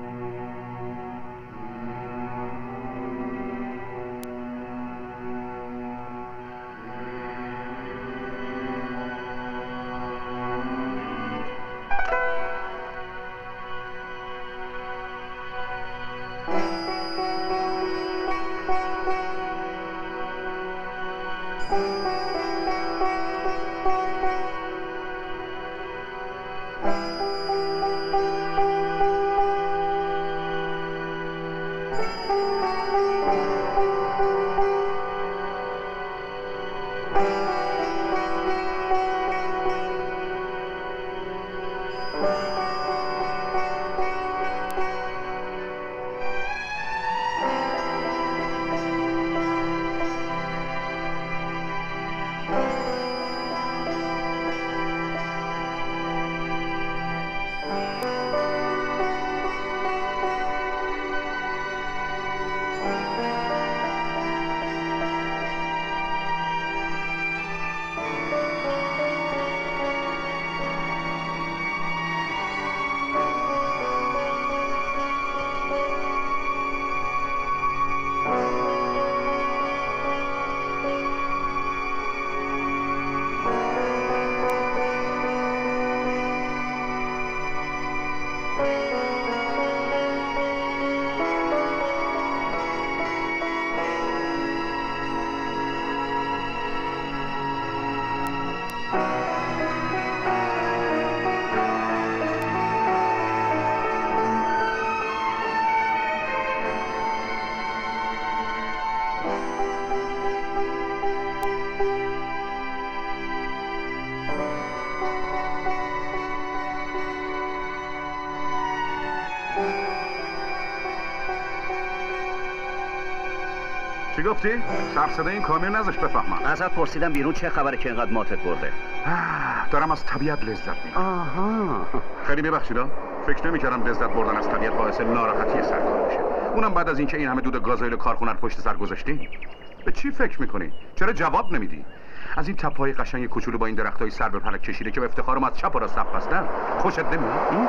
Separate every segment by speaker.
Speaker 1: چی گفتی؟ سر صدای این کامیون نذاش بفهمم.
Speaker 2: ازت پرسیدم بیرون چه خبره که اینقدر ماتت برده؟
Speaker 1: دارم از طبیعت لذت میبرم.
Speaker 2: آها.
Speaker 1: خیلی ببخشیدا. فکر نمی‌کردم لذت بردن از طبیعت باعث ناراحتی سرکار بشه. اونم بعد از اینکه این همه دود گازوئیل کارخونه رو پشت سر گذاشتی. به چی فکر می‌کنی؟ چرا جواب نمیدی؟ از این تپه‌های قشنگ کوچولو با این درختای سر به فلک کشیده که به افتخارم از چپ و راست صف بستن، خوشت نمیاد؟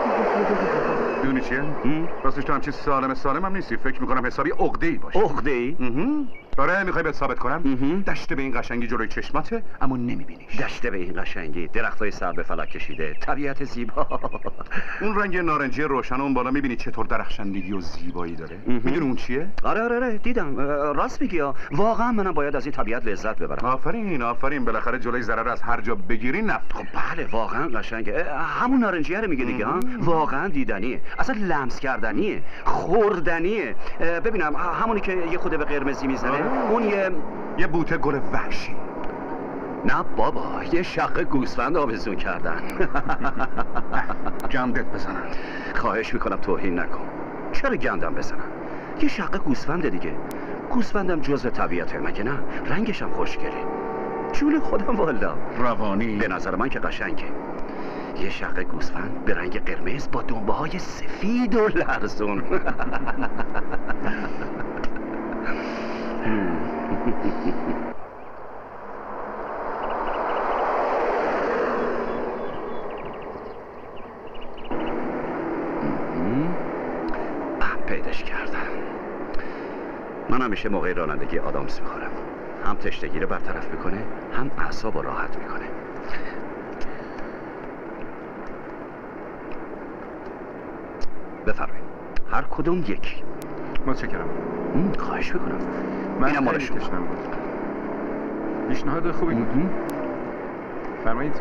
Speaker 1: میدونی چیه؟ راستش تو هم چیز سالم هم نیستی. فکر می‌کنم حسابی عقده‌ای باشه.
Speaker 2: عقده‌ای؟
Speaker 1: آره، میخوای بهت ثابت کنم؟ دشت به این قشنگی جلوی چشماته اما نمیبینیش.
Speaker 2: دشت به این قشنگی، درختای سر به فلک کشیده، طبیعت زیبا.
Speaker 1: اون رنگ نارنجی روشن اون بالا میبینی چطور درخشندگی و زیبایی داره؟ میدونی اون چیه؟
Speaker 2: آره دیدم. راست میگی. واقعا منم باید از این طبیعت لذت ببرم.
Speaker 1: آفرین بالاخره جلوی ضرر از هر جا بگیری نفت.
Speaker 2: خب بله، واقعا قشنگه. همون نارنجیه رو میگه دیگه. ها واقعا دیدنیه، اصلا لمس کردنیه، خوردنیه. ببینم همونی که یه خود به قرمزی میزنه. اون
Speaker 1: یه بوته گل وحشی.
Speaker 2: نه بابا، یه شقه گوسفند آویزون کردن.
Speaker 1: گندت بزنن.
Speaker 2: خواهش میکنم توهین نکن. چرا گندم بزنن؟ یه شقه گوسفنده دیگه. گوسفندم جزء طبیعته مگه نه؟ رنگش هم خوشگله. جون خودم والا.
Speaker 1: روانی.
Speaker 2: به نظر من که قشنگه. یه شقه گوسفند به رنگ قرمز با دنبه های سفید و لرزون. پیداش کردم. من همیشه موقع رانندگی آدامس میخورم. هم تشنگی رو برطرف میکنه، هم اعصاب رو راحت میکنه. بفرمایید. هر کدوم یکی.
Speaker 3: متشکرم.
Speaker 2: خواهش میکنم.
Speaker 3: من
Speaker 2: اینم مال شما.
Speaker 3: پیشنهاد خوبی بود. فرمایید.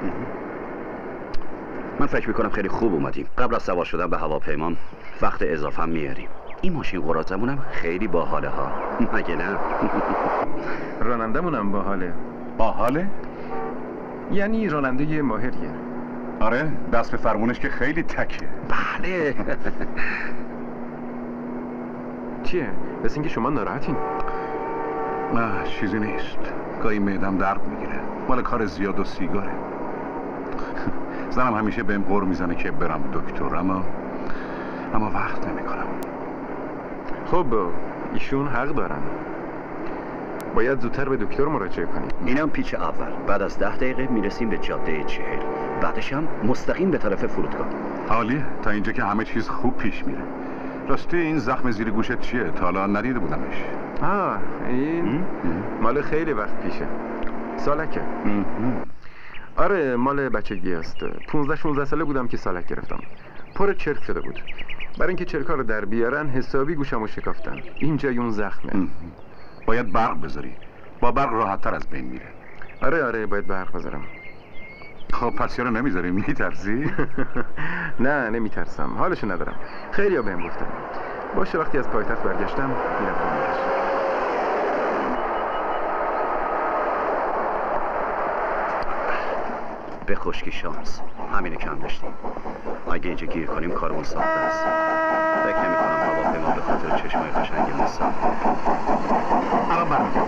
Speaker 2: من فکر میکنم خیلی خوب اومدیم. قبل از سوار شدن به هواپیما وقت اضافه هم میاریم. این ماشین قراضمونم خیلی باحاله ها. مگه نه؟
Speaker 3: رانندمونم باحاله.
Speaker 1: باحاله؟
Speaker 3: یعنی راننده ماهریه.
Speaker 1: آره، دست به فرمونش که خیلی تکیه.
Speaker 2: بله.
Speaker 3: چیه؟ بس اینکه شما ناراحتین؟
Speaker 1: نه چیزی نیست. گاهی معدم درد میگیره. مال کار زیاد و سیگاره. زنم همیشه بهم قور میزنه که برم دکتر، اما وقت نمیکنم.
Speaker 3: خب ایشون حق دارن. باید زودتر به دکتر مراجعه کنیم.
Speaker 2: اینم پیچ اول. بعد از 10 دقیقه میرسیم به جاده 40. بعدش هم مستقیم به طرف فرودگاه.
Speaker 1: حالیه، تا اینجا که همه چیز خوب پیش میره. راستی این زخم زیر گوشت چیه؟ تا حالا ندیده بودمش.
Speaker 3: این مال خیلی وقت پیشه. سالکه. آره مال بچگی است. 15-16 ساله بودم که سالک گرفتم. پر چرک شده بود. برای اینکه چرکا رو در بیارن حسابی گوشمو شکافتن. این جای اون زخمه.
Speaker 1: باید برق بذاری. با برق راحت‌تر از بین میره.
Speaker 3: آره باید برق بذارم.
Speaker 1: خب پس چرا نمیذاری؟ میترسی؟
Speaker 3: نه نمیترسم، حالشو ندارم. خیلی ها بهم گفتن. باشه وقتی از پایتخت برگشتم میرم دنبالش.
Speaker 2: به خشکی شانس همینه کم داشتیم. اگه اینجا گیر کنیم کارمون ساخته است. فکر نمی کنم هواپیما به خاطر چشمای قشنگ مثل
Speaker 1: الان برمیگردم.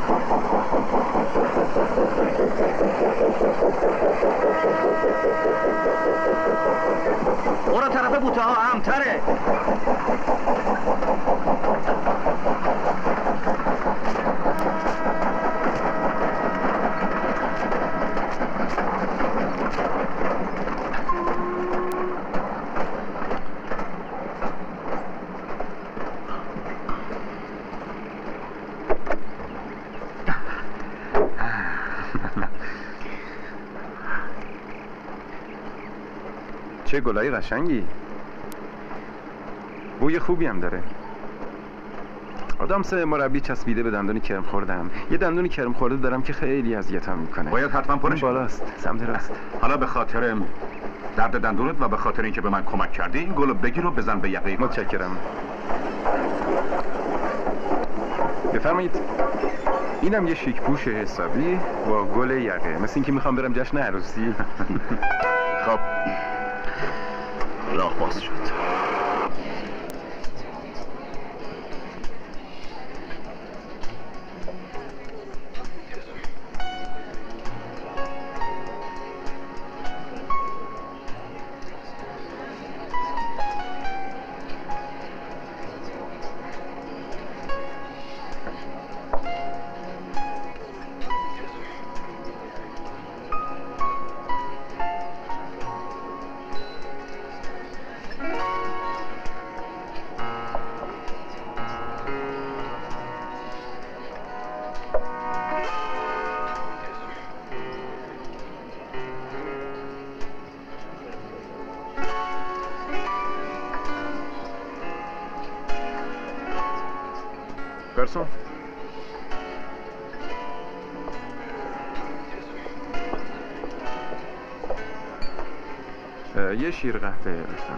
Speaker 2: برو طرف بوته ها امتره.
Speaker 3: چه گلای قشنگی. بوی خوبی هم داره. آدم سه مربی چسبیده به دندون کرم خوردم. یه دندون کرم خورده دارم که خیلی اذیتم میکنه.
Speaker 1: باید حتما پرش
Speaker 3: بالاست، سمت راست.
Speaker 1: حالا به خاطر درد دندونت و به خاطر اینکه به من کمک کردی این گلو بگیر و بزن به یقه.
Speaker 3: متشکرم. بفرمایید. اینم یه شیک پوش حسابی با گل یقه، مثل اینکه میخوام برم جشن عروسی.
Speaker 2: خب راه باز شد.
Speaker 3: گارسون یه شیر قهوه لطفا.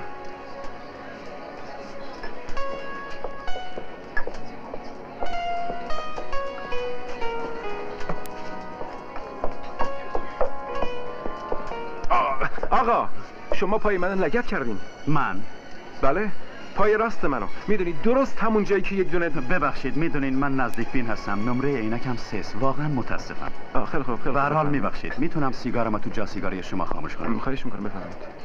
Speaker 3: آقا شما پای من لگد کردین.
Speaker 2: من؟
Speaker 3: بله پای راست منو. میدونید درست همون جایی که یک دونه.
Speaker 2: ببخشید میدونین من نزدیک بین هستم. نمره عینکم 3. واقعا متاسفم.
Speaker 3: خیلی خوب.
Speaker 2: به هر حال میبخشید میتونم سیگارم تو جا سیگاری شما خاموش کنم؟
Speaker 3: خواهش میکنم بفرمایید.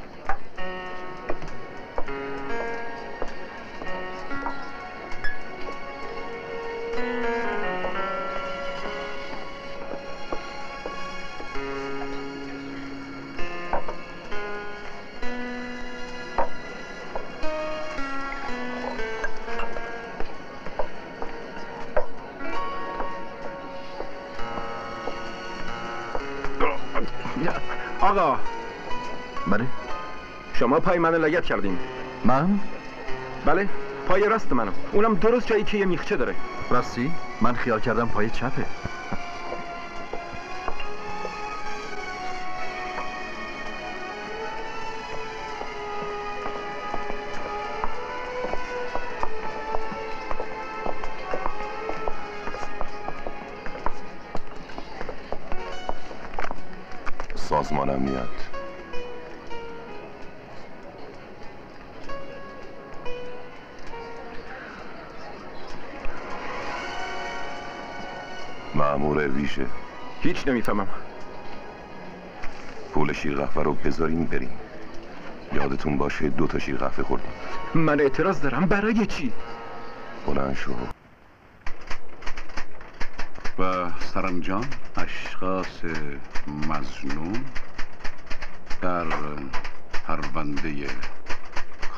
Speaker 3: آقا.
Speaker 4: بله؟
Speaker 3: شما پای منو لگد کردین.
Speaker 4: من؟
Speaker 3: بله پای راست منو. اونم درست جایی که یه میخچه داره.
Speaker 4: راستی؟ من خیال کردم پای چپه.
Speaker 5: سازمان امنیت. مأمور ویژه.
Speaker 3: هیچ نمیفهمم.
Speaker 5: پول شیر قهوه رو بذاریم بریم. یادتون باشه 2 تا شیر قهوه خوردیم.
Speaker 3: من اعتراض دارم. برای چی؟
Speaker 5: بلند شو.
Speaker 1: و سرانجام اشخاص مظنون در پرونده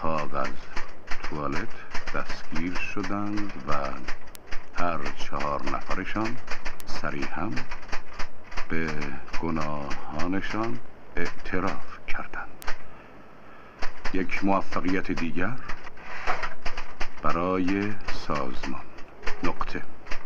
Speaker 1: انتخاب از توالت دستگیر شدند و هر 4 نفرشان صریحاً به گناهانشان اعتراف کردند. یک موفقیت دیگر برای سازمان. نقطه.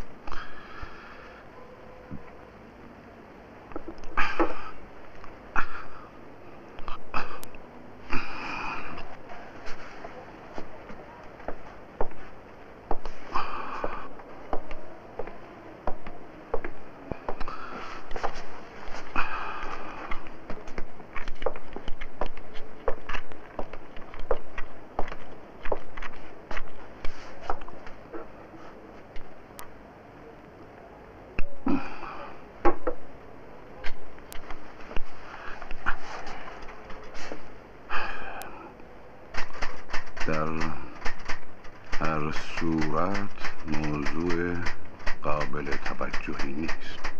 Speaker 1: در هر صورت موضوع قابل توجهی نیست.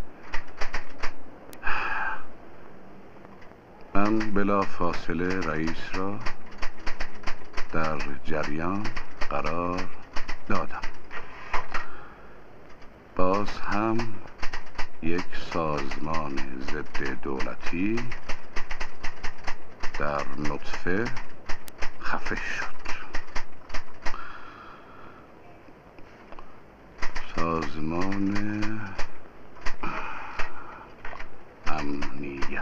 Speaker 1: من بلا فاصله رئیس را در جریان قرار دادم. باز هم یک سازمان ضد دولتی در نطفه خفه شد. سازمان امنیت.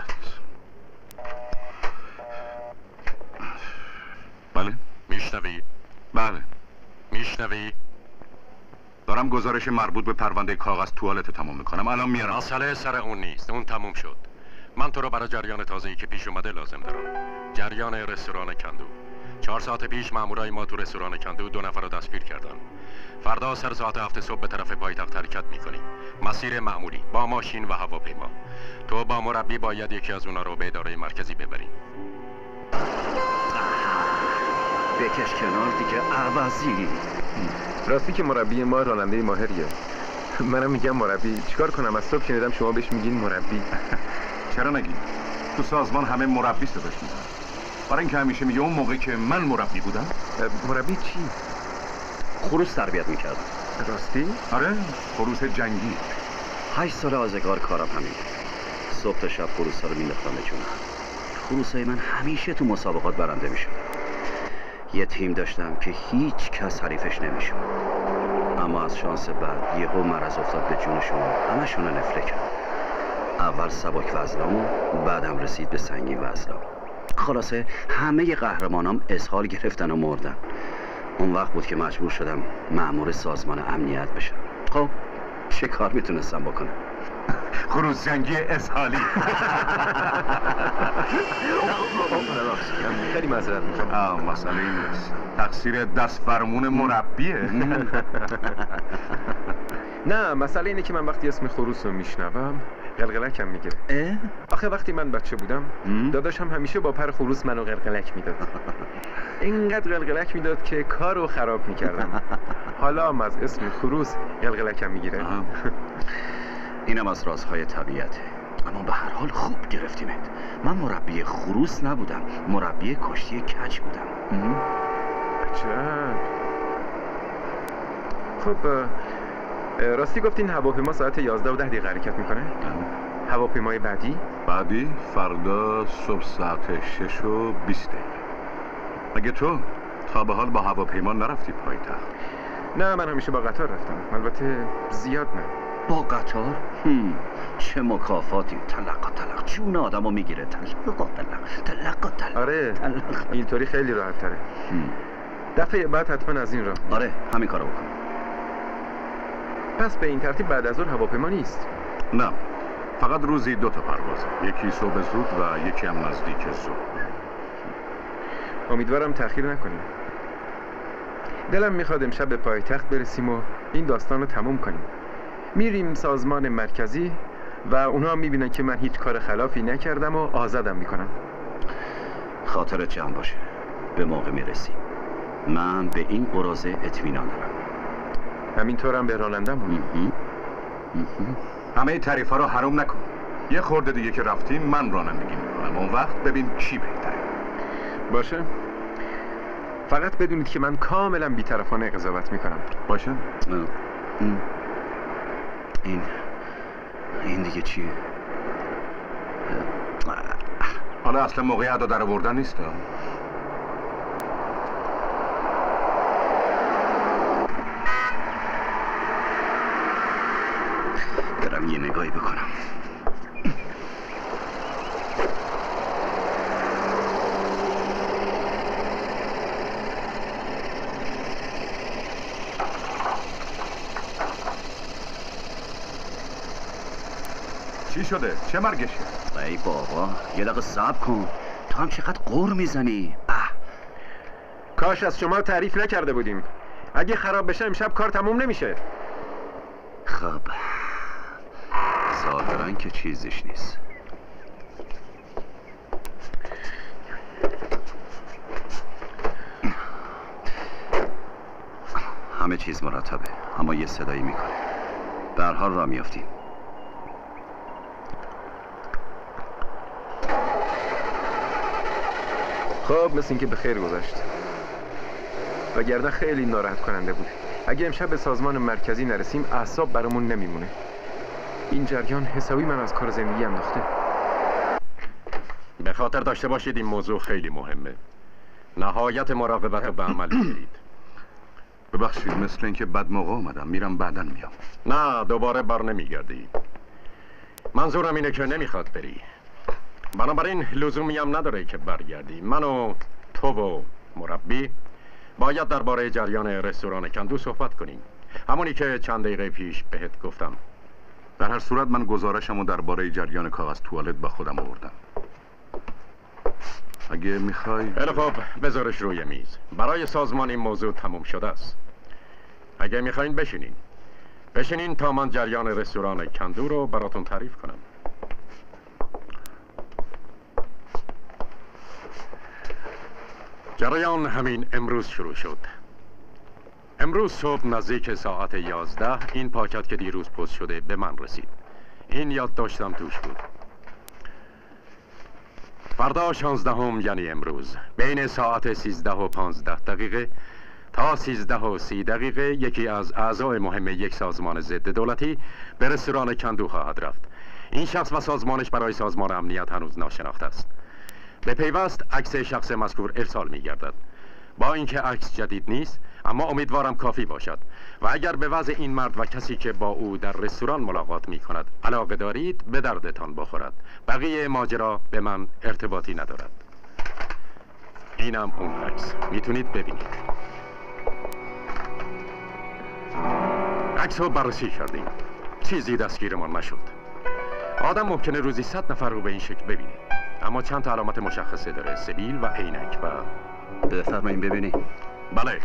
Speaker 1: بله؟
Speaker 6: میشنوی؟
Speaker 1: بله.
Speaker 6: میشنوی؟
Speaker 1: دارم گزارش مربوط به پرونده کاغذ توالت تمام میکنم. الان میارم.
Speaker 6: مسئله سر اون نیست، اون تموم شد. من تو رو برای جریان تازه‌ای که پیش اومده لازم دارم. جریان رستوران کندو. 4 ساعت پیش مامورای ما تو رستوران کندو 2 نفر رو دستگیر کردن. فردا سر ساعت 7 صبح به طرف پایتخت حرکت میکنی. مسیر معمولی با ماشین و هواپیما. تو با مربی باید یکی از اونا رو به اداره مرکزی ببری.
Speaker 2: بکش کنار دیگه عوضی.
Speaker 3: راستی که مربی ما راننده ماهریه. منم میگم مربی. چیکار کنم؟ از صبح شنیدم شما بهش میگین مربی.
Speaker 1: چرا نگی؟ تو سازمان همه مربی صداش میزنن. برای اینکه همیشه میگه اون موقعی که من مربی بودم.
Speaker 3: مربی چی؟
Speaker 2: خروس تربیت میکردم.
Speaker 3: راستی؟
Speaker 1: آره، خروس جنگی.
Speaker 2: 8 سال آزگار کارم همین. صبح تا شب خروس ها رو مینداختم به جون. خروسای من همیشه تو مسابقات برنده میشد. یه تیم داشتم که هیچ کس حریفش نمیشد. اما از شانس بعد یهو مرض افتاد به جونشون، همشون رو نفله کرد. اول سبک وزنام و بعدم رسید به سنگین وزنام. خلاصه همه قهرمانام اسهال گرفتن و مردن. اون وقت بود که مجبور شدم مأمور سازمان امنیت بشم. خب چه کار میتونستم بکنم؟
Speaker 1: خروس جنگی اسهالی.
Speaker 3: خیلی معذرت میخوام.
Speaker 1: مسئله این نیست. تقصیر دست فرمون مربیه.
Speaker 3: نه، مسئله اینه که من وقتی اسم خروس رو میشنوم قلقلکم میگیره. آخه وقتی من بچه بودم داداشم همیشه با پر خروس منو قلقلک میداد. اینقدر قلقلک میداد که کارو خراب میکردم. حالا هم از اسم خروس قلقلکم میگیره.
Speaker 2: اینم از رازهای طبیعته. اما به هر حال خوب گرفتیمت. من مربی خروس نبودم، مربی کشتی کج بودم.
Speaker 3: عجب. خب راستی گفتین هواپیما ساعت 11:10 حرکت میکنه؟ هواپیمای بعدی
Speaker 1: فردا صبح ساعت 6:20. مگه تو تا به حال با هواپیما نرفتی پایتخت؟
Speaker 3: نه، من همیشه با قطار رفتم. البته زیاد نه.
Speaker 2: با قطار؟ چه مکافاتی. تلق جون آدمو میگیره. تلق.
Speaker 3: آره، اینطوری خیلی راحت تره. دفعه بعد حتما از این راه.
Speaker 2: آره، همین کارو بکن.
Speaker 3: پس به این ترتیب بعد از ظهر هواپیما نیست؟
Speaker 1: نه، فقط روزی 2 تا پروازه. یکی صبح زود و یکی هم نزدیک صبح.
Speaker 3: امیدوارم تأخیر نکنیم. دلم میخواد امشب به پایتخت برسیم و این داستان رو تموم کنیم. میریم سازمان مرکزی و اونا هم میبینن که من هیچ کار خلافی نکردم و آزادم میکنن.
Speaker 2: خاطرت جمع باشه. به موقع میرسیم. من به این قراضه اطمینان دارم.
Speaker 3: همینطورم به رانندم هم.
Speaker 1: همه تعریف ها رو حروم نکن. یه خورده دیگه که رفتیم من رانندگی میکنم. اون وقت ببین چی بهتره.
Speaker 3: باشه. فقط بدونید که من کاملا بی‌طرفانه قضاوت میکنم.
Speaker 1: باشه.
Speaker 2: این دیگه چیه؟
Speaker 1: حالا اصلا موقع ادا در آوردن نیست.
Speaker 2: برم یه نگاهی بکنم.
Speaker 1: چی شده؟ چه مرگشه؟
Speaker 2: ای بابا یه دقیقه صبر کن. تو هم چقدر قور میزنی؟
Speaker 3: کاش از شما تعریف نکرده بودیم. اگه خراب بشه امشب کار تموم نمیشه.
Speaker 2: خب ظاهرا که چیزیش نیست. همه چیز مرتبه، اما یه صدایی میکنه. به هر حال راه میافتیم.
Speaker 3: خب مثل اینکه به خیر گذشت. وگرنه خیلی ناراحت کننده بود. اگه امشب به سازمان مرکزی نرسیم اعصاب برامون نمیمونه. این جریان حسابی من از کار زندگی انداخته.
Speaker 6: به خاطر داشته باشید این موضوع خیلی مهمه. نهایت مراقبت رو به عمل بیارید.
Speaker 1: ببخشید مثل اینکه بد موقع اومدم. میرم بعداً میام.
Speaker 6: نه دوباره بر نمیگردی. منظورم اینه که نمیخواد بری. بنابراین لزومی هم نداره که برگردی. من و تو و مربی باید درباره جریان رستوران کندو صحبت کنیم. همونی که چند دقیقه پیش بهت گفتم.
Speaker 1: در هر صورت من گزارشمو درباره جریان کاغذ توالت با خودم آوردم. اگه میخوای
Speaker 6: خیلی خب بذارش روی میز. برای سازمان این موضوع تموم شده است. اگه میخواین بشینین تا من جریان رستوران کندو رو براتون تعریف کنم. جریان همین امروز شروع شد. امروز صبح نزدیک ساعت 11 این پاکت که دیروز پست شده به من رسید. این یاد داشتم توش بود. فردا 16 یعنی امروز بین ساعت 13 و 15 دقیقه تا 13 و 30 دقیقه یکی از اعضای مهم یک سازمان ضد دولتی به رستوران کندو خواهد رفت. این شخص و سازمانش برای سازمان امنیت هنوز ناشناخته است. به پیوست عکس شخص مذکور ارسال می گردد. با اینکه عکس جدید نیست اما امیدوارم کافی باشد و اگر به وضع این مرد و کسی که با او در رستوران ملاقات می کند علاقه دارید به دردتان بخورد. بقیه ماجرا به من ارتباطی ندارد. اینم اون عکس، میتونید ببینید. عکس رو بررسی کردیم. چیزی دستگیرمان نشد. آدم ممکنه روزی 100 نفر رو به این شکل ببینه، اما چند تا علامت مشخصه داره: سبیل و عینک و
Speaker 2: بفرمایین ببینی.
Speaker 6: بله.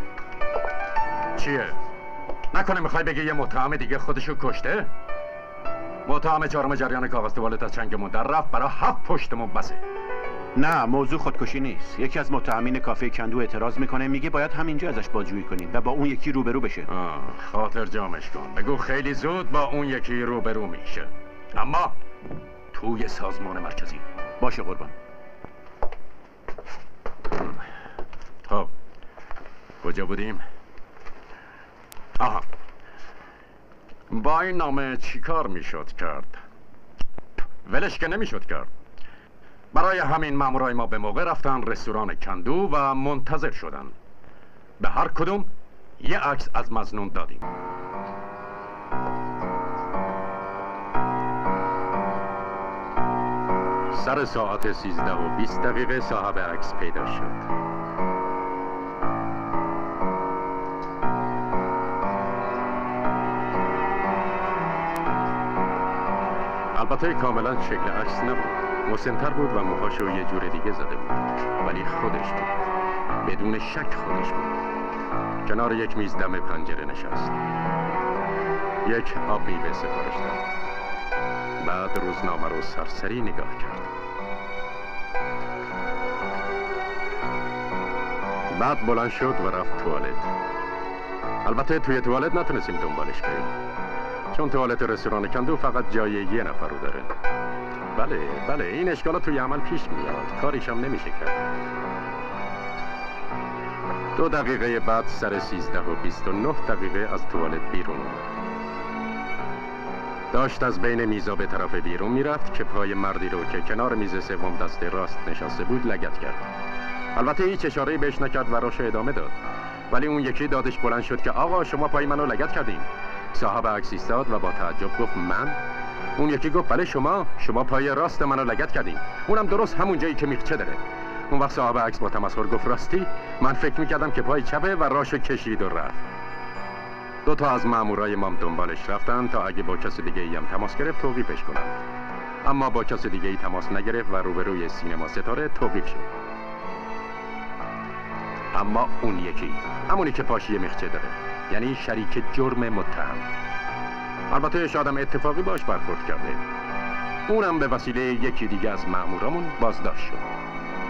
Speaker 6: چیه؟ نکنه میخوای بگی یه متهم دیگه خودشو کشته؟ متهم چهارم جریان کاغذ توالت از چنگمون در رفت، برای 7 پشتمون بسه.
Speaker 7: نه موضوع خودکشی نیست. یکی از متهمین کافه کندو اعتراض میکنه، میگه باید همینجا ازش بازجویی کنیم و با اون یکی روبرو بشه.
Speaker 6: خاطر جامش کن. بگو خیلی زود با اون یکی روبرو میشه، اما توی سازمان مرکزی.
Speaker 7: باشه قربان.
Speaker 6: خب کجا بودیم؟ آها، با این نامه چی کار میشد کرد؟ ولش که نمیشد کرد. برای همین مامورای ما به موقع رفتن رستوران کندو و منتظر شدن. به هر کدوم یه عکس از مظنون دادیم. سر ساعت 13 و 20 دقیقه صاحب عکس پیدا شد. البته کاملا شکل عکس نبود. مسن‌تر بود و موهاشو یه جور دیگه زده بود، ولی خودش بود. بدون شک خودش بود. کنار یک میز دم پنجره نشست. یک آب میوه سفارش داد. بعد روزنامه رو سرسری نگاه کرد. بعد بلند شد و رفت توالت. البته توی توالت نتونستیم دنبالش بریم، چون توالت رستوران کندو فقط جای یه نفر رو داره. بله این اشکالات توی عمل پیش میاد، کاریش هم نمیشه کرد. 2 دقیقه بعد سر 13:29 از توالت بیرون اومد. داشت از بین میزا به طرف بیرون میرفت که پای مردی رو که کنار میز سوم دست راست نشسته بود لگد کرد. البته هیچ اشاره‌ای بهش نکرد و راهشو ادامه داد. ولی اون یکی دادش بلند شد که آقا شما پای منو لگد کردین. صاحب عکس ایستاد و با تعجب گفت من؟ اون یکی گفت بله شما پای راست منو لگد کردین. اونم درست همون جایی که میخچه داره. اون وقت صاحب عکس با تمسخر گفت راستی؟ من فکر میکردم که پای چپه و راشو کشید و رفت. 2 تا از مامورای مام دنبالش رفتن تا اگه با کس دیگه ای هم تماس گرفت توقیفش کنن. اما با کس دیگه ای تماس نگرفت و روبروی سینما ستاره توقیف شد. اما اون یکی، همونی که پاشی میخچه داره، یعنی شریک جرم متهم. البته شادم اتفاقی باش برخورد کرده. اونم به وسیله یکی دیگه از مامورامون بازداشت شد.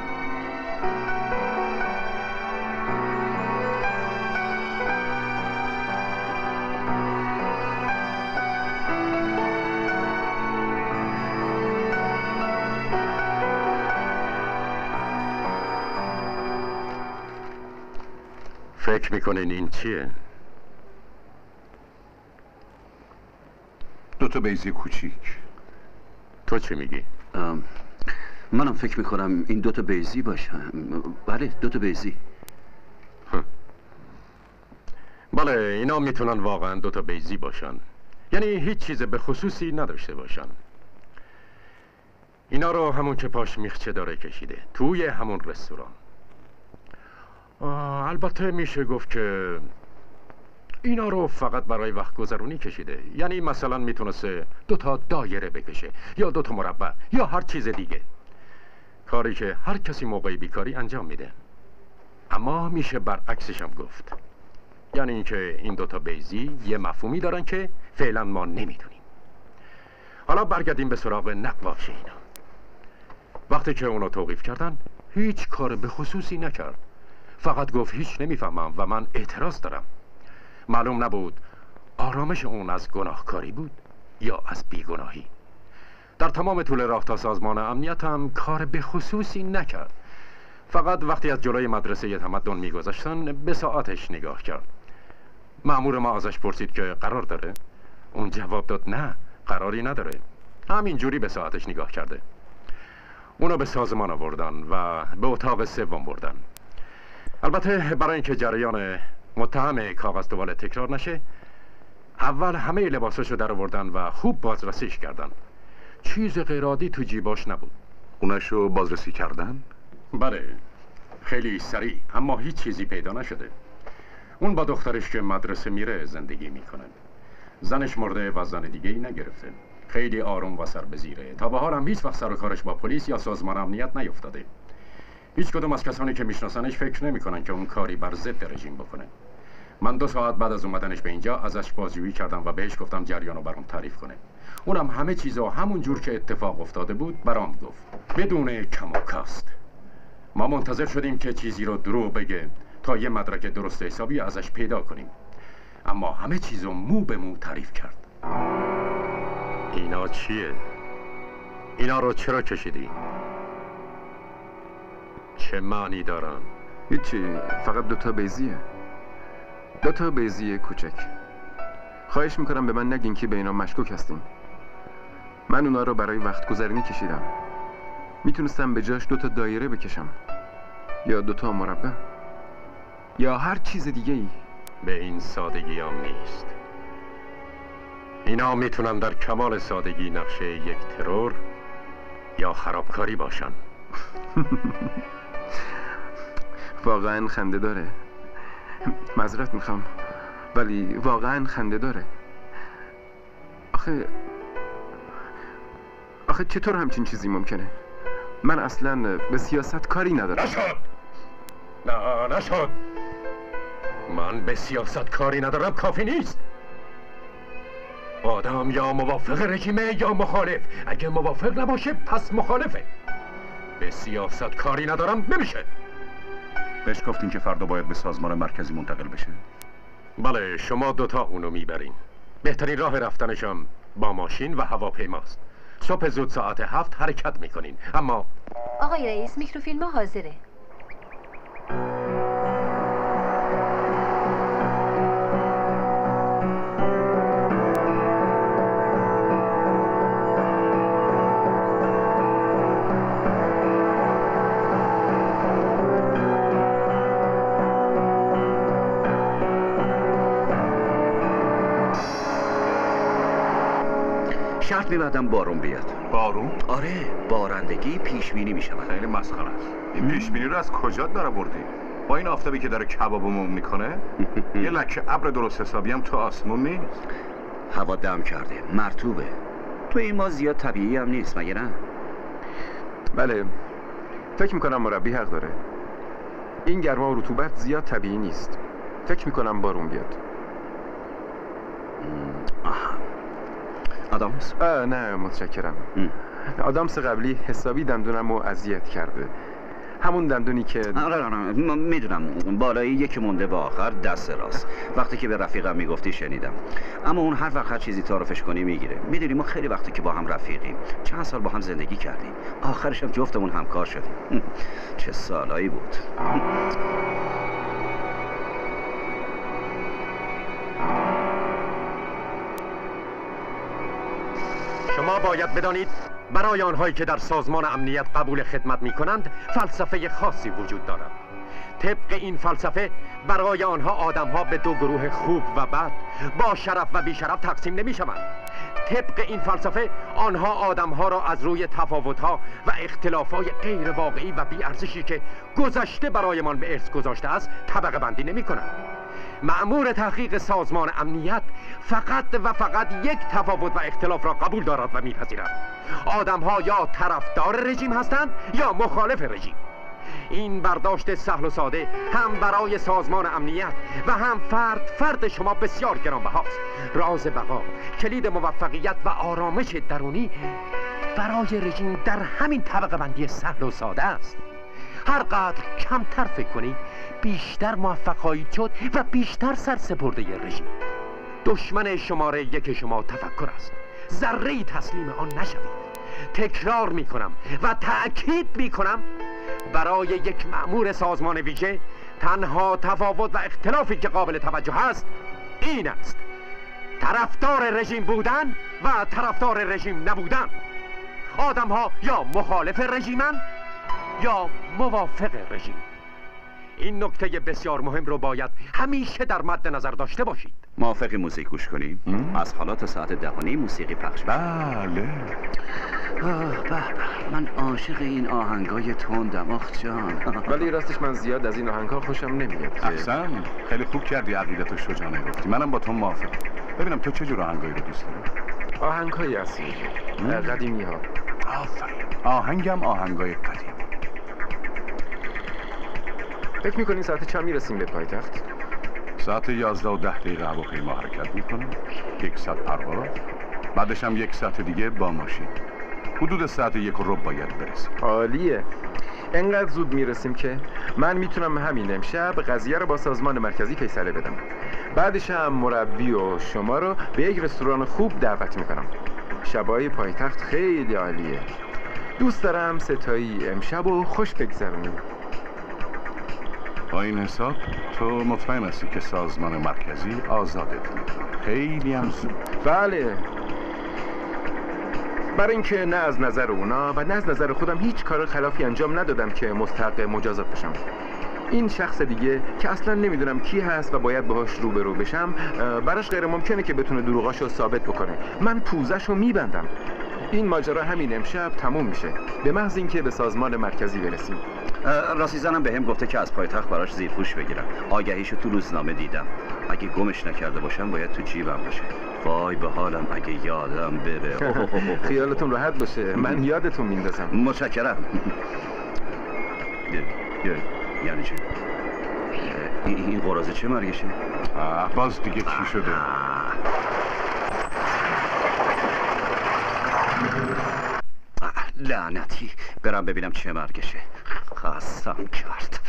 Speaker 6: فکر میکنین این چیه؟
Speaker 1: 2 تا بیضه کوچیک.
Speaker 6: تو چی میگی؟
Speaker 2: منم فکر میکنم این 2 تا بیضی باشن. بله 2 تا بیضی.
Speaker 6: بله اینا میتونن واقعا 2 تا بیضی باشن. یعنی هیچ چیز به خصوصی نداشته باشن. اینا رو همون که پاش میخچه داره کشیده توی همون رستوران. البته میشه گفت که اینا رو فقط برای وقت گذرونی کشیده. یعنی مثلا میتونسته 2 تا دایره بکشه یا 2 تا مربع یا هر چیز دیگه، کاری که هر کسی موقع بیکاری انجام میده. اما میشه برعکسش هم گفت، یعنی اینکه این 2 تا بیضی یه مفهومی دارن که فعلا ما نمیدونیم. حالا برگردیم به سراغ نقاش اینا. وقتی که اونو توقیف کردن هیچ کار به خصوصی نکرد، فقط گفت هیچ نمیفهمم و من اعتراض دارم. معلوم نبود آرامش اون از گناهکاری بود یا از بیگناهی. در تمام طول راه تا سازمان امنیت هم کار به خصوصی نکرد. فقط وقتی از جلوی مدرسه تمدن میگذشتن به ساعتش نگاه کرد. مأمور ما ازش پرسید که قرار داره؟ اون جواب داد نه قراری نداره. همینجوری به ساعتش نگاه کرده. اونو به سازمان آوردن و به اتاق سوم بردن. البته برای اینکه جریان متهم کاغذ دوباره تکرار نشه، اول همه لباساشو در آوردن و خوب بازرسیش کردن. چیز غیرعادی تو جیباش نبود.
Speaker 1: اوناشو بازرسی کردن؟
Speaker 6: بله خیلی سریع، اما هیچ چیزی پیدا نشده. اون با دخترش که مدرسه میره زندگی میکنه. زنش مرده و زن دیگه ای نگرفته. خیلی آروم و سر به زیره. تا به حال هم هیچ وقت سر و کارش با پلیس یا سازمان امنیت نیفتاده. هیچ کدوم از کسانی که میشناسنش فکر نمیکنن که اون کاری بر ضد رژیم بکنه. من 2 ساعت بعد از اومدنش به اینجا ازش بازجویی کردم و بهش گفتم جریانو برام تعریف کنه. اونم همه چیزو همون جور که اتفاق افتاده بود برام گفت، بدون کم و کاست. ما منتظر شدیم که چیزی رو دروغ بگه تا یه مدرک درست حسابی ازش پیدا کنیم، اما همه چیزو مو به مو تعریف کرد. اینا چیه؟ اینا رو چرا کشیدی؟ چه معنی دارن؟
Speaker 3: هیچی، فقط 2 تا بیضیه. 2 تا بیضی کوچک. خواهش میکنم به من نگین که به اینا مشکوک هستیم. من اونا رو برای وقت گذرونی کشیدم. میتونستم به جاش 2 تا دایره بکشم یا 2 تا مربع یا هر چیز دیگه ای.
Speaker 6: به این سادگی هم نیست. اینا میتونن در کمال سادگی نقشه یک ترور یا خرابکاری باشن.
Speaker 3: واقعا خنده داره. معذرت میخوام ولی واقعا خنده داره. آخه چطور همچین چیزی ممکنه؟ من اصلا به سیاست کاری ندارم.
Speaker 6: نشد. من به سیاست کاری ندارم کافی نیست. آدم یا موافق رژیمه یا مخالف. اگه موافق نباشه پس مخالفه. به سیاست کاری ندارم نمیشه.
Speaker 1: بهش گفتین که فردا باید به سازمان مرکزی منتقل بشه؟
Speaker 6: بله شما 2 تا اونو میبرین. بهترین راه رفتنشم با ماشین و هواپیماست. صبح زود ساعت 7 حرکت میکنین. اما
Speaker 8: آقای رئیس میکروفیلم حاضره.
Speaker 2: شرط می‌بندم بارون بیاد.
Speaker 1: بارون؟
Speaker 2: آره، بارندگی پیش بینی می‌شود.
Speaker 1: خیلی مسخره است. این پیش بینی رو از کجا درآوردی؟ با این آفتابی که داره کبابمون میکنه یه لکه ابر درست حسابی هم تو آسمون نیست.
Speaker 2: هوا دم کرده، مرطوبه. تو این ما زیاد طبیعی هم نیست مگه نه؟
Speaker 3: بله، فکر میکنم مربی حق داره. این گرما و رطوبت زیاد طبیعی نیست. فکر میکنم بارون بیاد.
Speaker 2: آدامس؟
Speaker 3: نه متشکرم. آدامس قبلی حسابی دندونم رو اذیت کرده. همون دندونی که
Speaker 2: میدونم بالایی یکی مونده به آخر دست راست. وقتی که به رفیقم میگفتی شنیدم، اما اون هر وقت هر چیزی تعارفش کنی میگیره. میدونی ما خیلی وقتی که با هم رفیقیم، چند سال با هم زندگی کردیم، آخرش هم جفتمون همکار شدیم. چه سالایی بود.
Speaker 6: شما باید بدانید برای آنهایی که در سازمان امنیت قبول خدمت می کنند فلسفه خاصی وجود دارد. طبق این فلسفه برای آنها آدمها به دو گروه خوب و بد، با شرف و بی شرف تقسیم نمی شوند. طبق این فلسفه آنها آدمها را از روی تفاوتها و اختلافهای غیر واقعی و بی ارزشی که گذشته برایمان به ارث گذاشته است طبقه بندی نمی کنند. مأمور تحقیق سازمان امنیت فقط و فقط یک تفاوت و اختلاف را قبول دارد و میپذیرد. آدمها یا طرفدار رژیم هستند یا مخالف رژیم. این برداشت سهل و ساده هم برای سازمان امنیت و هم فرد شما بسیار گرانبهاست. راز بقا، کلید موفقیت و آرامش درونی برای رژیم در همین طبقه بندی سهل و ساده است. هر قدر کمتر فکر کنید بیشتر موفق خواهید شد و بیشتر سرسپرده رژیم. دشمن شماره یک شما تفکر است. ذره‌ای تسلیم آن نشوید. تکرار میکنم و تأکید میکنم برای یک مأمور سازمان ویژه تنها تفاوت و اختلافی که قابل توجه است این است: طرفدار رژیم بودن و طرفدار رژیم نبودن. آدمها یا مخالف رژیمن یا موافق رژیم. این نکته بسیار مهم رو باید همیشه در مد نظر داشته باشید.
Speaker 2: موافقی موزیک گوش کنیم؟ از حالا تا ساعت 10:30 موسیقی پخش میشه.
Speaker 1: بله.
Speaker 2: من عاشق این آهنگای تندم آخ جان.
Speaker 3: ولی راستش من زیاد از این آهنگ‌ها خوشم نمیاد.
Speaker 1: احسن، خیلی خوب کردی عقیدتو شجاعانه گفتی. منم با تو موافقم. ببینم تو چه جور آهنگایی رو دوست داری؟
Speaker 3: آهنگ‌های اصیل، قدیمی‌ها.
Speaker 1: آفرین. آهنگم آهنگای قدیم.
Speaker 3: فکر می‌کنین ساعت چند میرسیم به پایتخت؟
Speaker 1: ساعت 11:10 هواپیما حرکت میکنه. 100 پرواز. بعدش هم 1 ساعت دیگه با ماشین. حدود ساعت 1:15 باید برسیم.
Speaker 3: عالیه. انقدر زود میرسیم که من میتونم همین امشب قضیه رو با سازمان مرکزی فیصله بدم. بعدش هم مربی و شما رو به یک رستوران خوب دعوت میکنم. شبای پایتخت خیلی عالیه. دوست دارم ستایی امشب رو خوش بگذرونیم.
Speaker 1: با این حساب تو مطمئن هستی که سازمان مرکزی آزادت میکنه؟ خیلی هم زود.
Speaker 3: بله، برای اینکه نه از نظر اونا و نه از نظر خودم هیچ کار خلافی انجام ندادم که مستحق مجازات بشم. این شخص دیگه که اصلا نمیدونم کی هست و باید باهاش روبرو بشم، براش غیر ممکنه که بتونه دروغاشو ثابت بکنه. من پوزشو میبندم. این ماجرا همین امشب تموم میشه، به محض اینکه به سازمان مرکزی برسیم.
Speaker 2: راستی زنم به هم گفته که از پایتخت براش زیرپوش بگیرم. آگهیشو تو روزنامه دیدم. اگه گمش نکرده باشم باید تو جیبم باشه. وای به حالم اگه یادم بره.
Speaker 3: خیالتون راحت باشه، من یادتون میندازم.
Speaker 2: متشکرم. یعنی چه؟ این قراضه چه مرگشه؟
Speaker 1: باز دیگه چی شده؟
Speaker 2: لعنتی، برم ببینم چه مرگشه. خستم کرد.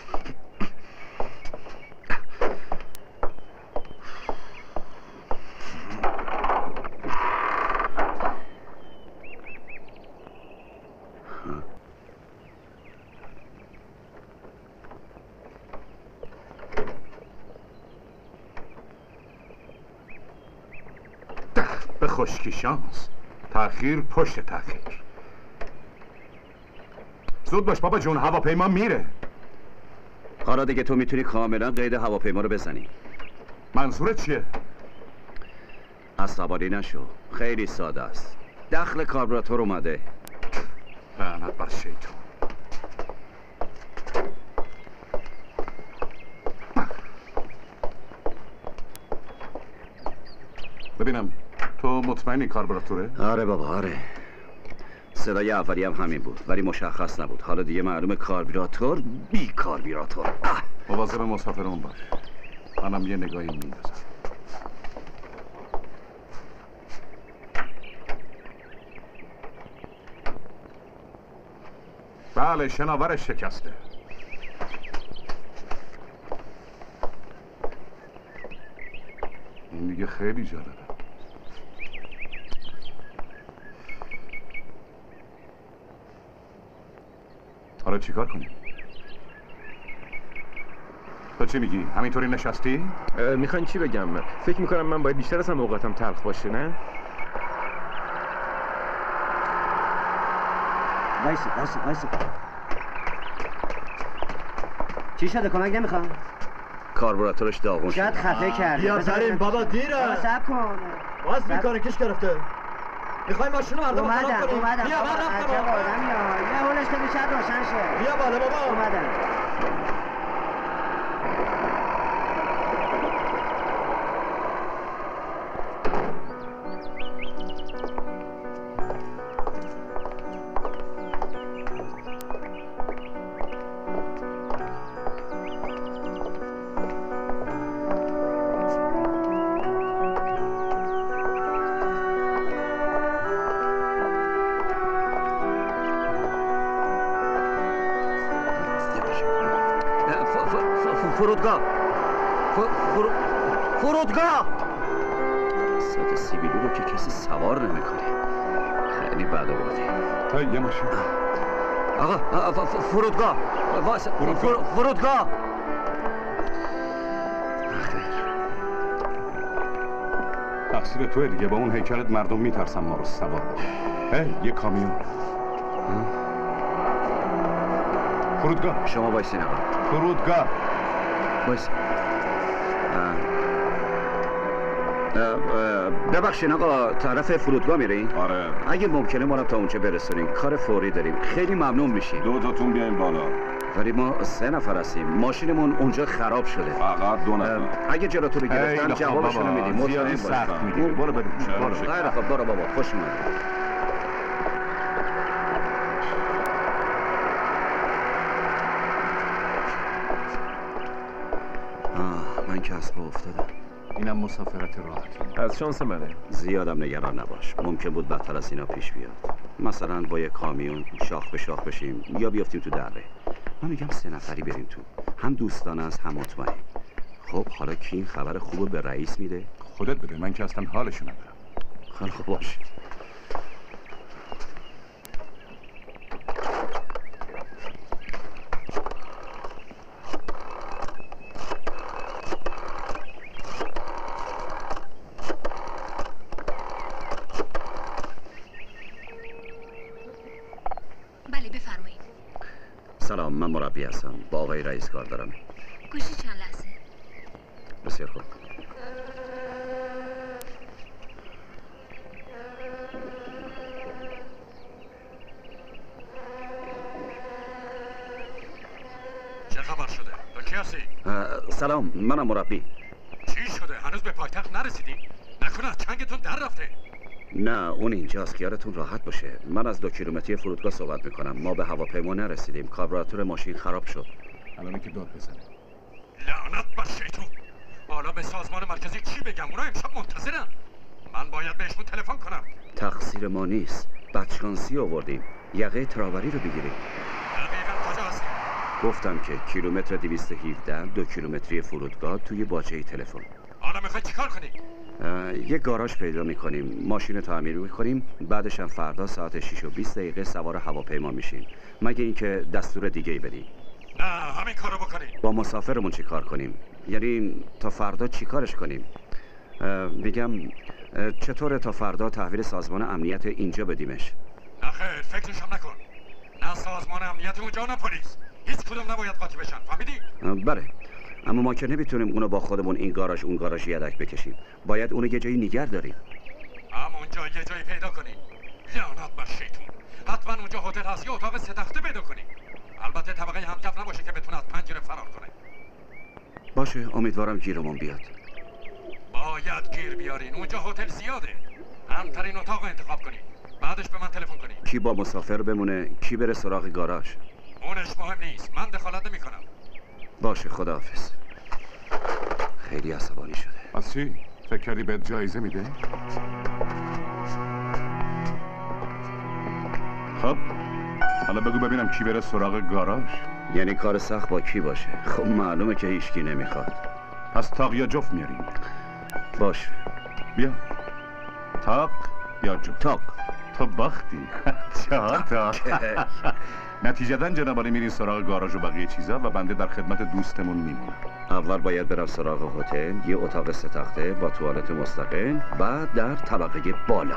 Speaker 1: به خشکی شانس. تأخیر پشت تأخیر. زود باش بابا جون، هواپیما میره.
Speaker 2: حالا دیگه تو میتونی کاملا قید هواپیما رو بزنی.
Speaker 1: منظورت چیه؟
Speaker 2: عصبانی نشو، خیلی ساده است. دخل کاربراتور اومده.
Speaker 1: لعنت بر شیطان. ببینم تو مطمئنی کاربراتوره؟
Speaker 2: آره بابا آره. صدای اولی هم همین بود ولی مشخص نبود. حالا دیگه معلومه کاربراتور بی کاربراتور.
Speaker 1: مواظب مسافرمون باش. منم یه نگاهی میندازم. بله شناورش شکسته. این دیگه خیلی جالبه. حالا چیکار کنیم؟ تو چی میگی؟ همینطوری نشستی؟
Speaker 3: میخواین چی بگم؟ فکر میکنم من باید بیشتر از هم اوقاتم تلخ باشه نه؟
Speaker 8: وایسی چی شده؟ کمک نمیخوام؟
Speaker 2: کاربراتورش داغون شد.
Speaker 8: شاید خفه کرده.
Speaker 4: بیا بریم بابا دیره.
Speaker 8: صبر کن.
Speaker 4: باز میکنه کش گرفته. میخوای ماشین مردم خراب کنی؟
Speaker 8: اومدم.
Speaker 4: بیا من رفتم.
Speaker 8: عجب آدمی ها. یه هولش بده شاید روشن شه.
Speaker 4: بیا بالا بابا.
Speaker 8: اومدم.
Speaker 2: فرودگاه ساعت سیبیلو رو که کسی سوار نمیکنه. خیلی بد آوردی.
Speaker 1: تا یه ماشین.
Speaker 2: آقا فرودگاه. فرودگاه.
Speaker 1: تقصیر توه دیگه. با اون هیکلت مردم میترسن ما رو سوار باشن. یه کامیون. فرودگاه.
Speaker 2: شما وایسین آقا.
Speaker 1: فرودگاه.
Speaker 2: وایس. ببخشین آقا طرف فرودگاه میرین؟
Speaker 5: آره
Speaker 2: اگه ممکنه ما رو تا اونجا برسونین. کار فوری داریم. خیلی ممنون میشیم.
Speaker 5: دو تاتون بیاین بالا.
Speaker 2: ولی ما 3 نفر هستیم. ماشینمون اونجا خراب شده.
Speaker 5: فقط 2 نفر.
Speaker 2: اگه جلوتو رو گرفتن جوابشون رو میدیم.
Speaker 1: زیادی سخت میگیری. برو بریم.
Speaker 2: خیلی خب برو بابا. خوش اومد. من که از پا افتادم.
Speaker 1: اینم مسافرت راحتی.
Speaker 3: از شانس منه.
Speaker 2: زیادم نگران نباش. ممکن بود بدتر از اینا پیش بیاد. مثلا با یه کامیون شاخ به شاخ بشیم یا بیافتیم تو دره. من میگم 3 نفری بریم تو. هم دوستانه است هم مطمئن. خب حالا کی این خبر خوبو به رئیس میده؟
Speaker 1: خودت بده. من که اصلا حالشو ندارم.
Speaker 2: خیلی خوب باش. سلام من مربی هستم. با آقای رئیس کار دارم.
Speaker 9: گوشی چند لحظه.
Speaker 2: بسیار خوب.
Speaker 6: چه خبر شده؟ تو کی هستی؟
Speaker 2: سلام منم مربی.
Speaker 6: چی شده؟ هنوز به پایتخت نرسیدی؟ نکنه از چنگتون در رفته؟
Speaker 2: نه اون اینجاست. خیالتون راحت باشه. من از 2 کیلومتری فرودگاه صحبت میکنم. ما به هواپیما نرسیدیم. کاربراتور ماشین خراب شد.
Speaker 1: الان که داد بزنه.
Speaker 6: لعنت بر شیطون. حالا به سازمان مرکزی چی بگم؟ اونا امشب منتظرن. من باید بهشون تلفن کنم.
Speaker 2: تقصیر ما نیست. بدشانسی آوردیم. یقه تراوری رو بگیریم.
Speaker 6: دقیقاً کجا هستی؟
Speaker 2: گفتم که کیلومتر 217 2 کیلومتری فرودگاه توی باجه تلفن.
Speaker 6: حالا میخوای چیکار کنی؟
Speaker 2: یه گاراژ پیدا میکنیم. ماشین رو تعمیر میکنیم. بعدش هم فردا ساعت 6 و 20 دقیقه سوار هواپیما میشیم. مگه اینکه دستور دیگه ای بدی.
Speaker 6: نه همین کارو بکنی.
Speaker 2: با مسافرمون چی کار کنیم؟ یعنی تا فردا چی کارش کنیم؟ میگم چطور تا فردا تحویل سازمان امنیت اینجا بدیمش؟
Speaker 6: نه خیر فکرشم نکن. نه سازمان امنیت اونجا نه پلیس. هیچ کدوم نباید قاطی بشن. فهمیدی؟
Speaker 2: بله. اما ما که نمیتونیم اونو با خودمون این گاراژ اون گاراژ یدک بکشیم. باید اونو یه جایی نگه داریم.
Speaker 6: همونجا یه جایی پیدا کنی. لعنت بر شیطون. حتما اونجا هتل هست، یه اتاق 3 تخته پیدا کنی. البته طبقه همکف نباشه که بتونه از پنجره فرار کنه.
Speaker 2: باشه، امیدوارم گیرمون بیاد.
Speaker 6: باید گیر بیارین. اونجا هتل زیاده. امترین اتاق انتخاب کنی. بعدش به من تلفن کنی.
Speaker 2: کی با مسافر بمونه، کی بره سراغ گاراژ.
Speaker 6: اونش مهم نیست. من دخالت نمی‌کنم.
Speaker 2: باشه، خداحافظ. خیلی عصبانی شده.
Speaker 1: از چی؟ فکر کردی بهت جایزه میده؟ خب حالا بگو ببینم کی بره سراغ گاراژ؟
Speaker 2: یعنی کار سخت با کی باشه؟ خب معلومه که هیچکی نمیخواد.
Speaker 1: پس تاق یا جفت میاریم.
Speaker 2: باشه.
Speaker 1: بیا. تاق یا جفت؟
Speaker 2: تاق.
Speaker 1: تو باختی. 4 تا. نتیجتاً جناب عالی میرین سراغ گاراژ و بقیه چیزا و بنده در خدمت دوستمون میمونم.
Speaker 2: اول باید برم سراغ هتل، یه اتاق 3 تخته با توالت مستقل، بعد در طبقه بالا.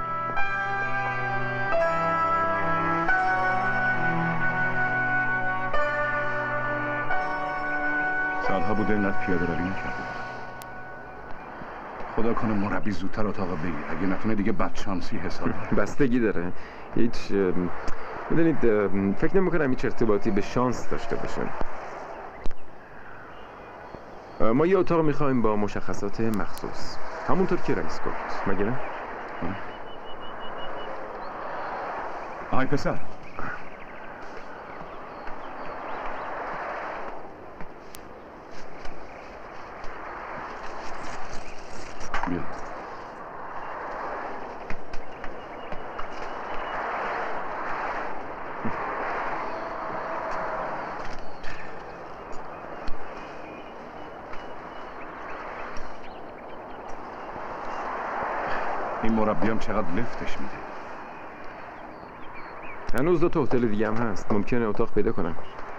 Speaker 1: سالها بوده اینقدر پیاده روی نکرده. خدا کنه مربی زودتر اتاق بگیر. اگه نتونه دیگه بدشانسی حساب.
Speaker 3: بستگی داره. هیچ میدونید فکر نمی‌کنم هیچ ارتباطی به شانس داشته باشه. ما یه اتاق می‌خوایم با مشخصات مخصوص، همونطور که رئیس گفت، مگه نه؟
Speaker 1: آی پسر، بیا. این مربی هم چقدر لفتش میده.
Speaker 3: هنوز 2 تا هتل دیگه هم هست، ممکنه اتاق پیدا کنم.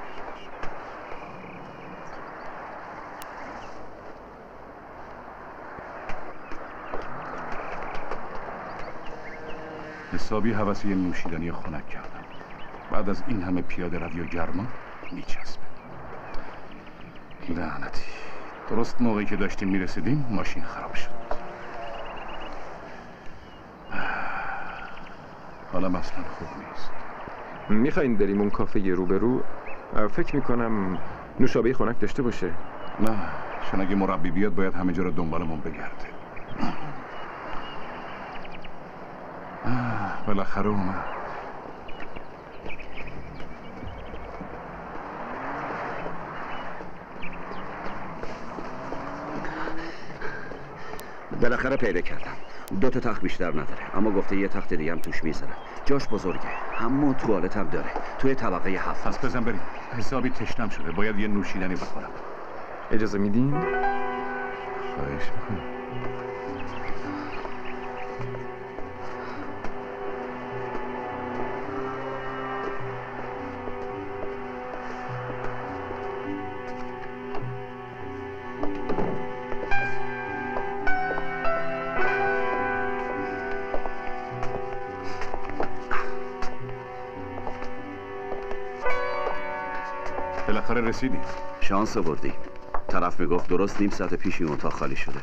Speaker 1: حسابی هوس یه نوشیدنی خنک کردم. بعد از این همه پیاده روی و گرما میچسبه. لعنتی. درست موقعی که داشتیم میرسیدیم ماشین خراب شد. حالا اصلا خوب نیست.
Speaker 3: میخواین بریم اون کافه روبرو؟ فکر میکنم نوشابه خنک داشته باشه.
Speaker 1: نه، چون اگه مربی بیاد باید همه جا رو دنبالمون بگرده. بالاخره اومد.
Speaker 2: بالاخره پیدا کردم. 2 تا تخت بیشتر نداره، اما گفته یه تخت دیگه هم توش میذاره. جاش بزرگه، همون توالت هم داره. توی طبقه 7.
Speaker 1: پس بزن بریم. حسابی تشنم شده. باید یه نوشیدنی بخورم.
Speaker 3: اجازه میدین؟
Speaker 1: خواهش میکنم. بالاخره رسیدیم.
Speaker 2: شانس آوردی. طرف میگفت درست نیم ساعت پیش این اتاق خالی شده.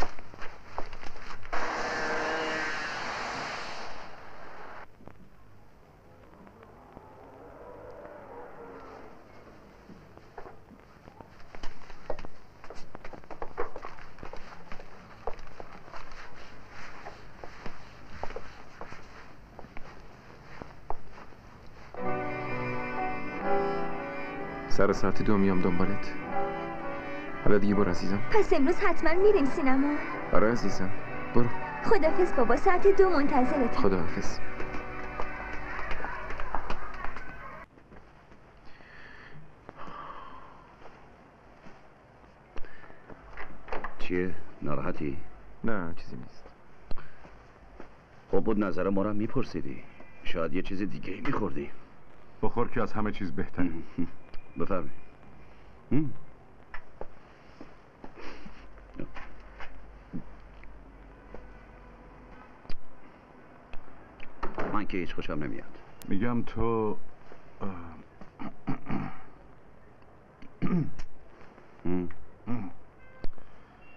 Speaker 3: سر ساعت 2 میام دنبالت. حالا دیگه برو عزیزم.
Speaker 9: پس امروز حتما میریم سینما.
Speaker 3: آره عزیزم، برو.
Speaker 9: خداحافظ بابا، ساعت 2 منتظرت.
Speaker 3: خداحافظ.
Speaker 2: چیه؟ ناراحتی؟
Speaker 3: نه چیزی نیست.
Speaker 2: خب بود نظر ما رو میپرسیدی. شاید یه چیز دیگه ای میخوردی.
Speaker 1: بخور که از همه چیز بهتره.
Speaker 2: بفرمی. من که هیچ خوشم نمیاد.
Speaker 1: میگم تو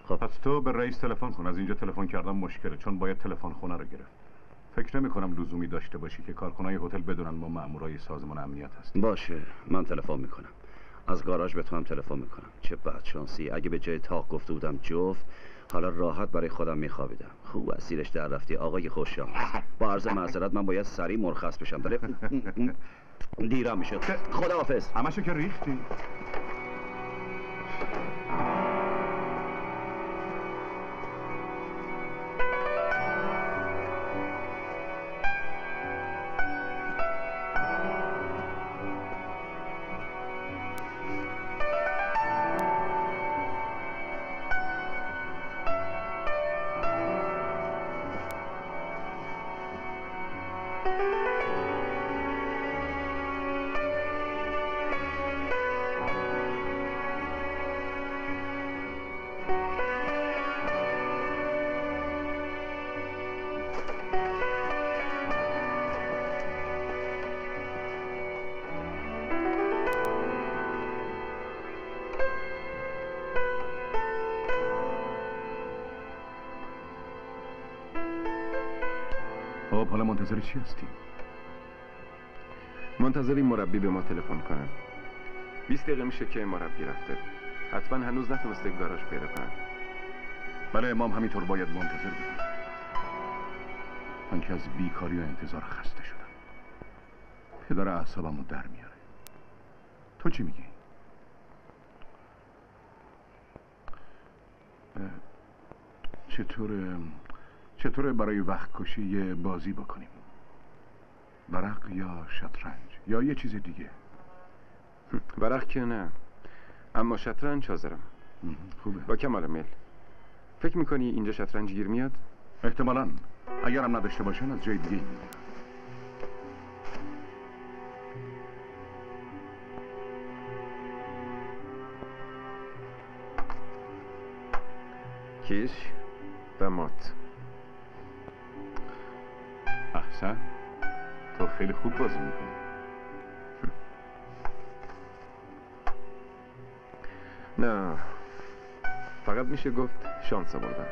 Speaker 2: خب
Speaker 1: پس تو به رئیس تلفن کن. از اینجا تلفن کردم مشکله، چون باید تلفن خونه رو گرفت. فکر نمی کنم لزومی داشته باشی که کارکنای هتل بدونن ما مامورای سازمان امنیت هستیم.
Speaker 2: باشه، من تلفن میکنم. از گاراژ به تو هم تلفن میکنم. چه بدشانسی، اگه به جای تاق گفته بودم جفت، حالا راحت برای خودم میخوابیدم. خوب از سیرش در رفتی آقای خوششانس. با عرض معذرت من باید سریع مرخص بشم. داره دیرم میشه. خداحافظ.
Speaker 1: همشو که ریختی. خب حالا منتظر چی هستی؟
Speaker 3: منتظری مربی به ما تلفن کنه. 20 دقیقه میشه که مربی رفته. حتما هنوز نتونسته گاراژ پیدا کنه.
Speaker 1: بله، امام همینطور باید منتظر بودیم. من که از بیکاری و انتظار خسته شدم. پدر اعصابمو در میاره. تو چی میگی؟ چطوره برای وقت کشی یه بازی بکنیم؟ ورق یا شطرنج یا یه چیز دیگه؟
Speaker 3: ورق که نه، اما شطرنج حاضرم.
Speaker 1: خوبه.
Speaker 3: با کمال میل. فکر میکنی اینجا شطرنج گیر میاد؟
Speaker 1: احتمالاً. اگرم نداشته باشن از جای دیگه میگیرن.
Speaker 3: کیش و مات.
Speaker 1: احسن. تو خیلی خوب بازی میکنی.
Speaker 3: نه، فقط میشه گفت شانس آوردم.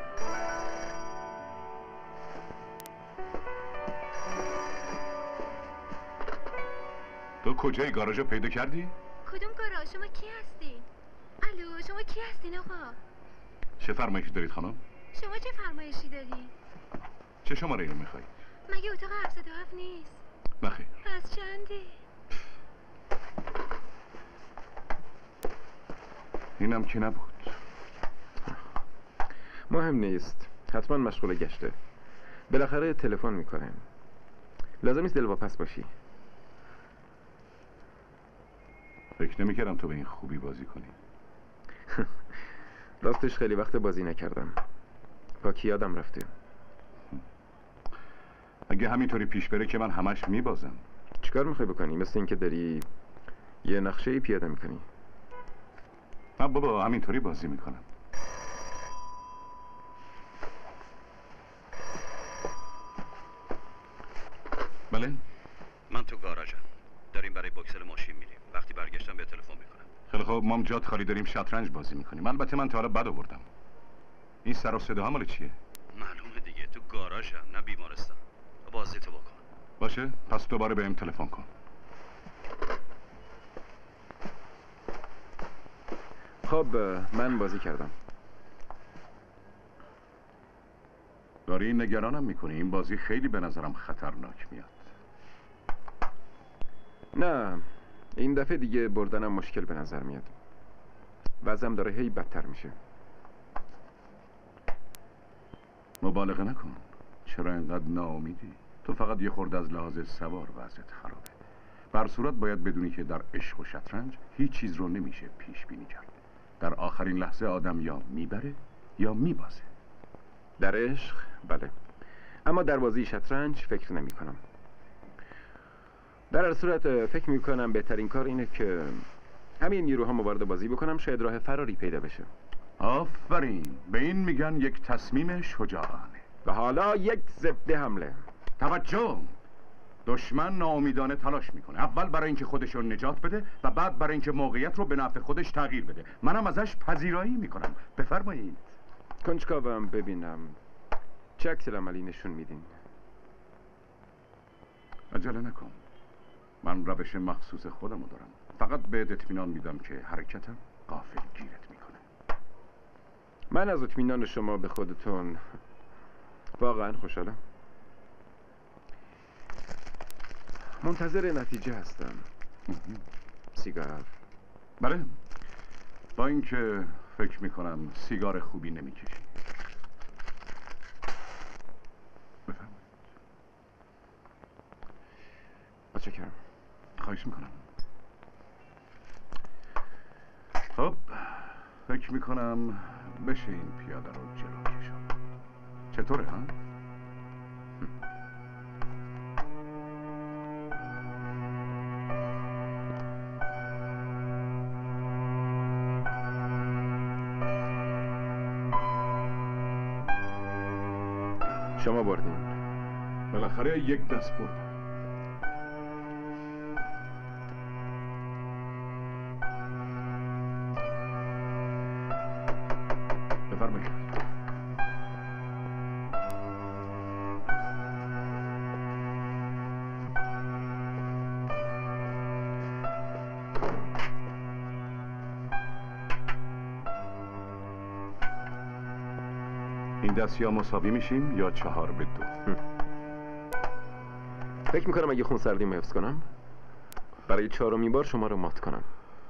Speaker 1: تو کجای گاراژ رو پیدا کردی؟
Speaker 10: کدوم گاراژ؟ شما کی هستی؟ الو، شما کی هستین آقا؟
Speaker 1: چه فرمایشی دارید خانم؟
Speaker 10: شما چه فرمایشی دارین؟
Speaker 1: چه شماره رو میخوایی؟
Speaker 10: مگه اتاق 707 نیست؟
Speaker 1: نخیر.
Speaker 10: پس چنده؟
Speaker 1: اینم که نبود.
Speaker 3: مهم نیست، حتما مشغول گشته. بالاخره تلفن میکنه. لازم نیست دلواپس باشی.
Speaker 1: فکر نمیکردم تو به این خوبی بازی کنی.
Speaker 3: راستش خیلی وقت بازی نکردم. با کی یادم رفته.
Speaker 1: اگه همینطوری پیش بره که من همش میبازم.
Speaker 3: چیکار میخوای بکنی؟ مثل اینکه داری یه نقشه پیاده میکنی.
Speaker 1: نه بابا، همینطوری بازی میکنم. بله؟
Speaker 2: من تو گاراژم. داریم برای بوکسل ماشین میریم. وقتی برگشتم به تلفن میکنم.
Speaker 1: خیلی خوب، ما هم جات خالی داریم شطرنج بازی میکنیم. البته من تا حالا بد آوردم. این سر و صدا مال چیه؟
Speaker 2: معلومه دیگه، تو گاراژم نه بیمارستان. بازی تو بکن.
Speaker 1: باشه، پس دوباره بهم تلفن کن.
Speaker 3: خب من بازی کردم.
Speaker 1: داری نگرانم میکنی. این بازی خیلی به نظرم خطرناک میاد.
Speaker 3: نه، این دفعه دیگه بردنم مشکل به نظر میاد. وضعم داره هی بدتر میشه.
Speaker 1: مبالغه نکن. چرا اینقدر ناامیدی؟ تو فقط یه خورده از لحاظ سوار وضعت خرابه. بر صورت باید بدونی که در عشق و شطرنج هیچ چیز رو نمیشه پیش بینی کرد. در آخرین لحظه آدم یا میبره یا میبازه.
Speaker 3: در عشق بله، اما در بازی شطرنج فکر نمی کنم. در هر صورت فکر می کنم بهترین کار اینه که همین نیروها وارد بازی بکنم، شاید راه فراری پیدا بشه.
Speaker 1: آفرین، به این میگن یک تصمیم شجاعانه.
Speaker 3: و حالا یک ضد حمله.
Speaker 1: توجه! دشمن ناامیدانه تلاش میکنه. اول برای اینکه خودش رو نجات بده و بعد برای اینکه موقعیت رو به نفع خودش تغییر بده. منم ازش پذیرایی میکنم. بفرمایید.
Speaker 3: کنجکاوم ببینم چه عکس عملی نشون میدین.
Speaker 1: عجله نکن. من روش مخصوص خودمو دارم. فقط بهت اطمینان میدم که حرکتم غافل گیرت میکنه.
Speaker 3: من از اطمینان شما به خودتون واقعا خوشحالم. منتظر نتیجه هستم. سیگار؟
Speaker 1: بله، با اینکه فکر میکنم سیگار خوبی نمیکشی. بفرمایید.
Speaker 3: متشکرم.
Speaker 1: خواهش میکنم. خب فکر میکنم بشه این پیاده رو جلو کشون. چطوره ها؟
Speaker 3: شما بردین.
Speaker 1: بالاخره یک دست بردم. بفرمایید. این دست یا مساوی میشیم یا 4-2.
Speaker 3: فکر میکنم اگه خونسردیمو حفظ کنم برای 4مین بار شما رو مات کنم.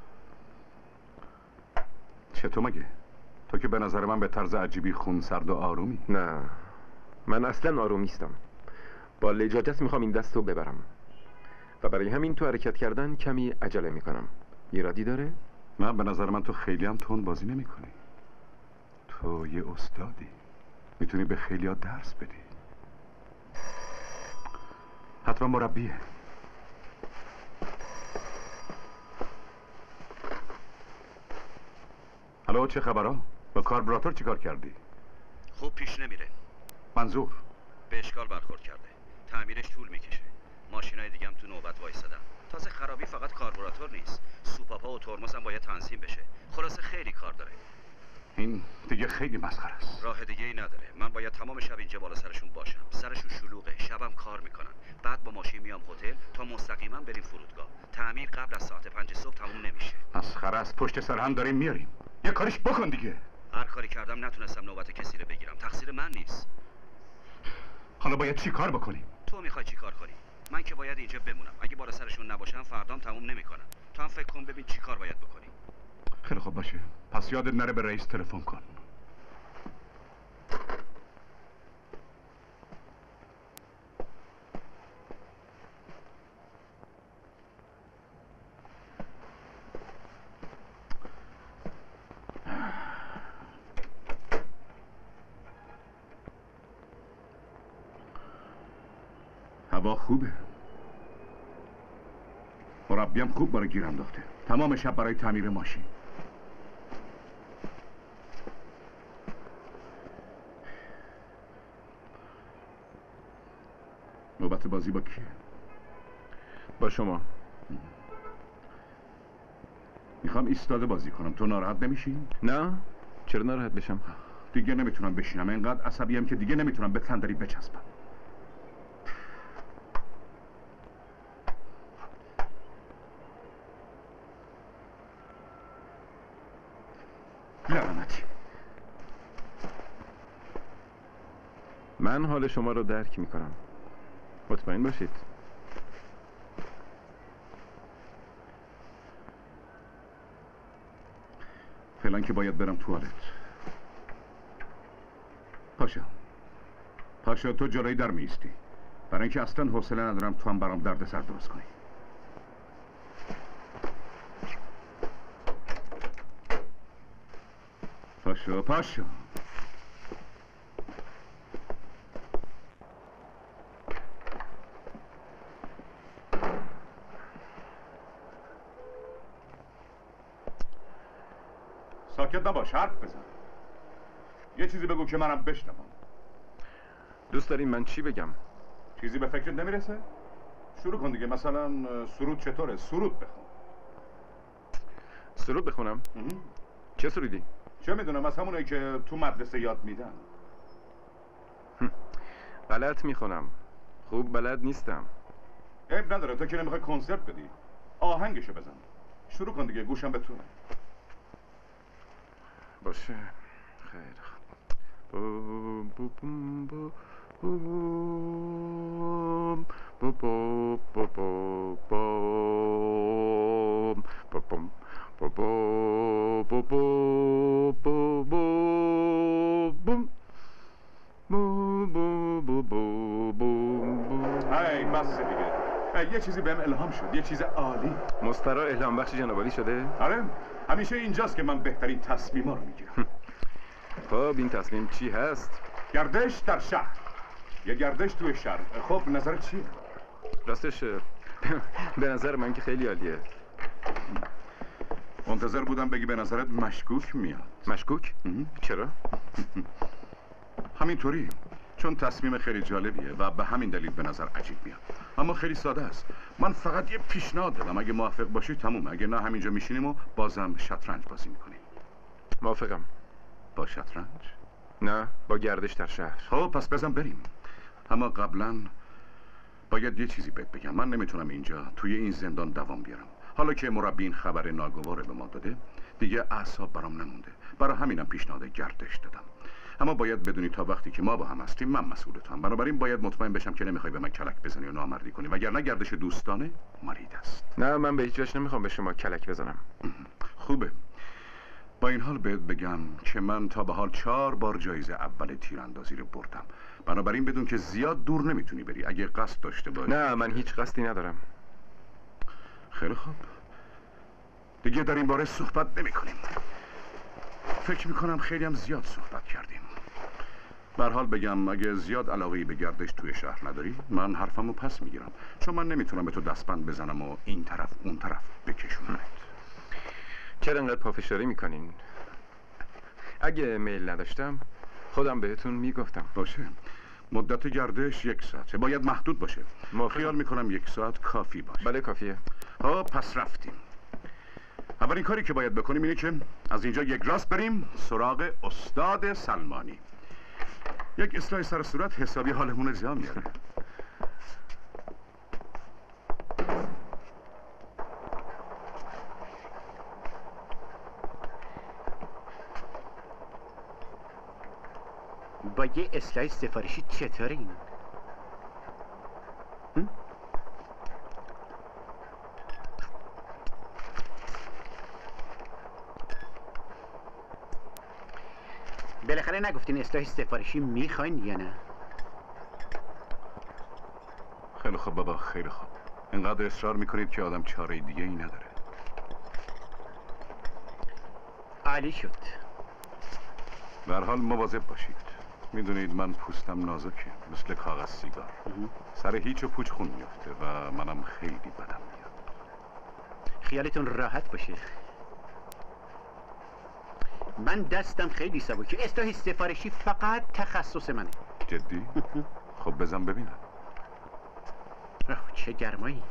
Speaker 1: چطور مگه؟ تو که به نظر من به طرز عجیبی خونسرد و آرومی.
Speaker 3: نه، من اصلا آروم نیستم. با لجاجت میخوام این دست رو ببرم و برای همین تو حرکت کردن کمی عجله میکنم. ایرادی داره؟
Speaker 1: نه، به نظر من تو خیلی هم تند بازی نمیکنی. تو یه استادی، میتونی به خیلیا درس بدی. حتما مربیه. الو، چه خبرها؟ با کاربراتور چیکار کردی؟
Speaker 2: خوب پیش نمیره.
Speaker 1: منظور؟
Speaker 2: به اشکال برخورد کرده. تعمیرش طول میکشه. ماشینای دیگه هم تو نوبت وایسادن. تازه خرابی فقط کاربراتور نیست. سوپاپا و ترمز هم باید تنظیم بشه. خلاصه خیلی کار داره.
Speaker 1: این دیگه خیلی مسخره است.
Speaker 2: راه دیگه ای نداره. من باید تمام شب اینجا بالا سرشون باشم. سرشون شلوغه، شبم کار میکنن. بعد با ماشین میام هتل تا مستقیما بریم فرودگاه. تعمیر قبل از ساعت 5 صبح تموم نمیشه.
Speaker 1: مسخره است. پشت سر هم داریم میاریم. یه کاریش بکن دیگه.
Speaker 2: هر کاری کردم نتونستم نوبت کسی رو بگیرم. تقصیر من نیست.
Speaker 1: حالا باید چی کار بکنیم؟
Speaker 2: تو میخوای چی کار کنی؟ من که باید اینجا بمونم. اگه بالا سرشون نباشم فردام تموم نمیکنن. تو هم فکر کن ببین چی کار باید بکنی.
Speaker 1: خیلی خوب باشه. پس یادت نره به رئیس تلفن کن. هوا خوبه. مربیم خوب برای گیر انداخته. تمام شب برای تعمیر ماشین. نوبت بازی با کیه؟
Speaker 3: با شما.
Speaker 1: میخوام ایستاده بازی کنم. تو ناراحت نمیشی؟
Speaker 3: نه، چرا ناراحت بشم؟
Speaker 1: دیگه نمیتونم بشینم. اینقدر عصبیم که دیگه نمیتونم به صندلی بچسبم. لعنتی.
Speaker 3: من حال شما رو درک میکنم. مطمئن باشید.
Speaker 1: فعلا که باید برم توالت. پاشا تو جلوی در میستی. برای اینکه اصلا حوصله ندارم تو هم برام درد سر درست کنی. پاشا. ساکت نباش، حرف بزن. یه چیزی بگو که منم بشنوم.
Speaker 3: دوست دارین من چی بگم؟
Speaker 1: چیزی به فکرت نمیرسه؟ شروع کن دیگه. مثلا سرود چطوره؟ سرود بخون.
Speaker 3: سرود بخونم؟ چه سرودی؟
Speaker 1: چه میدونم از همونایی که تو مدرسه یاد میدن.
Speaker 3: غلط میخونم. خوب بلد نیستم.
Speaker 1: عیب نداره، تو که نمیخوای کنسرت بدی. آهنگشو بزن. شروع کن دیگه، گوشم به تو.
Speaker 3: باشه. خیلی
Speaker 1: ای بس دیگه. یه چیزی بهم الهام شد، یه چیز عالی.
Speaker 3: مسترا الهام بخش جناب عالی شده؟
Speaker 1: آره، همیشه اینجاست که من بهترین تصمیما رو میگیرم.
Speaker 3: خب این تصمیم چی هست؟
Speaker 1: گردش در شهر. یه گردش توی شهر. خب نظرت چیه؟
Speaker 3: راستش به نظر من که خیلی عالیه.
Speaker 1: منتظر بودم بگی به نظرت مشکوک میاد.
Speaker 3: مشکوک؟ چرا؟
Speaker 1: همینطوری، چون تصمیم خیلی جالبیه و به همین دلیل به نظر عجیب میاد. اما خیلی ساده است. من فقط یه پیشنهاد دادم، اگه موافق باشی تمومه، اگه نه همینجا میشینیم و بازم شطرنج بازی میکنیم.
Speaker 3: موافقم.
Speaker 1: با شطرنج؟
Speaker 3: نه، با گردش در شهر.
Speaker 1: خب پس بزن بریم. اما قبلا باید یه چیزی بهت بگم. من نمیتونم اینجا توی این زندان دوام بیارم. حالا که مربی این خبر ناگوار به ما داده، دیگه اعصاب برام نمونده. برای همینم پیشنهاد گردش دادم. اما باید بدونی تا وقتی که ما با هم هستیم من مسئول توام. بنابراین باید مطمئن بشم که نمیخوای به من کلک بزنی و نامردی کنی، وگرنه گردش دوستانه مارید است.
Speaker 3: نه، من به هیچ وجه نمیخوام به شما کلک بزنم.
Speaker 1: خوبه. با این حال بهت بگم که من تا به حال 4 بار جایزه اول تیراندازی رو بردم. بنابراین بدون که زیاد دور نمیتونی بری اگه قصد داشته باشی.
Speaker 3: نه، من هیچ قصدی ندارم.
Speaker 1: خیلی خوب. دیگه در این باره صحبت نمی‌کنیم. فکر میکنم خیلی هم زیاد صحبت کردیم. به هر حال بگم اگه زیاد علاقه‌ای به گردش توی شهر نداری، من حرفمو پس میگیرم، چون من نمیتونم به تو دستبند بزنم و این طرف اون طرف بکشونمت.
Speaker 3: چرا انقدر پافشاری میکنین؟ اگه میل نداشتم خودم بهتون میگفتم.
Speaker 1: باشه. مدت گردش 1 ساعته. باید محدود باشه. خیال میکنم 1 ساعت کافی باشه.
Speaker 3: بله کافیه.
Speaker 1: پس رفتیم. اولین کاری که باید بکنیم اینه که از اینجا یک راست بریم سراغ استاد سلمانی. یک اصلاح سر صورت حسابی حالمون جا میاره.
Speaker 7: با یه اصلاح سفارشی چطوره این؟ بالاخره نگفتین اصلاح سفارشی میخواین یا نه؟
Speaker 1: خیلی خوب بابا، خیلی خوب. اینقدر اصرار میکنید که آدم چاره دیگه ای نداره.
Speaker 7: عالی شد.
Speaker 1: به هر حال مواظب باشید. میدونید من پوستم نازکه، مثل کاغذ سیگار. سر هیچ و پوچ خون میفته و منم خیلی بدم میاد.
Speaker 7: خیالتون راحت باشه. من دستم خیلی سبکه. اصلاح سفارشی فقط تخصص منه.
Speaker 1: جدی؟ خب بزن ببینم.
Speaker 7: چه گرمایی.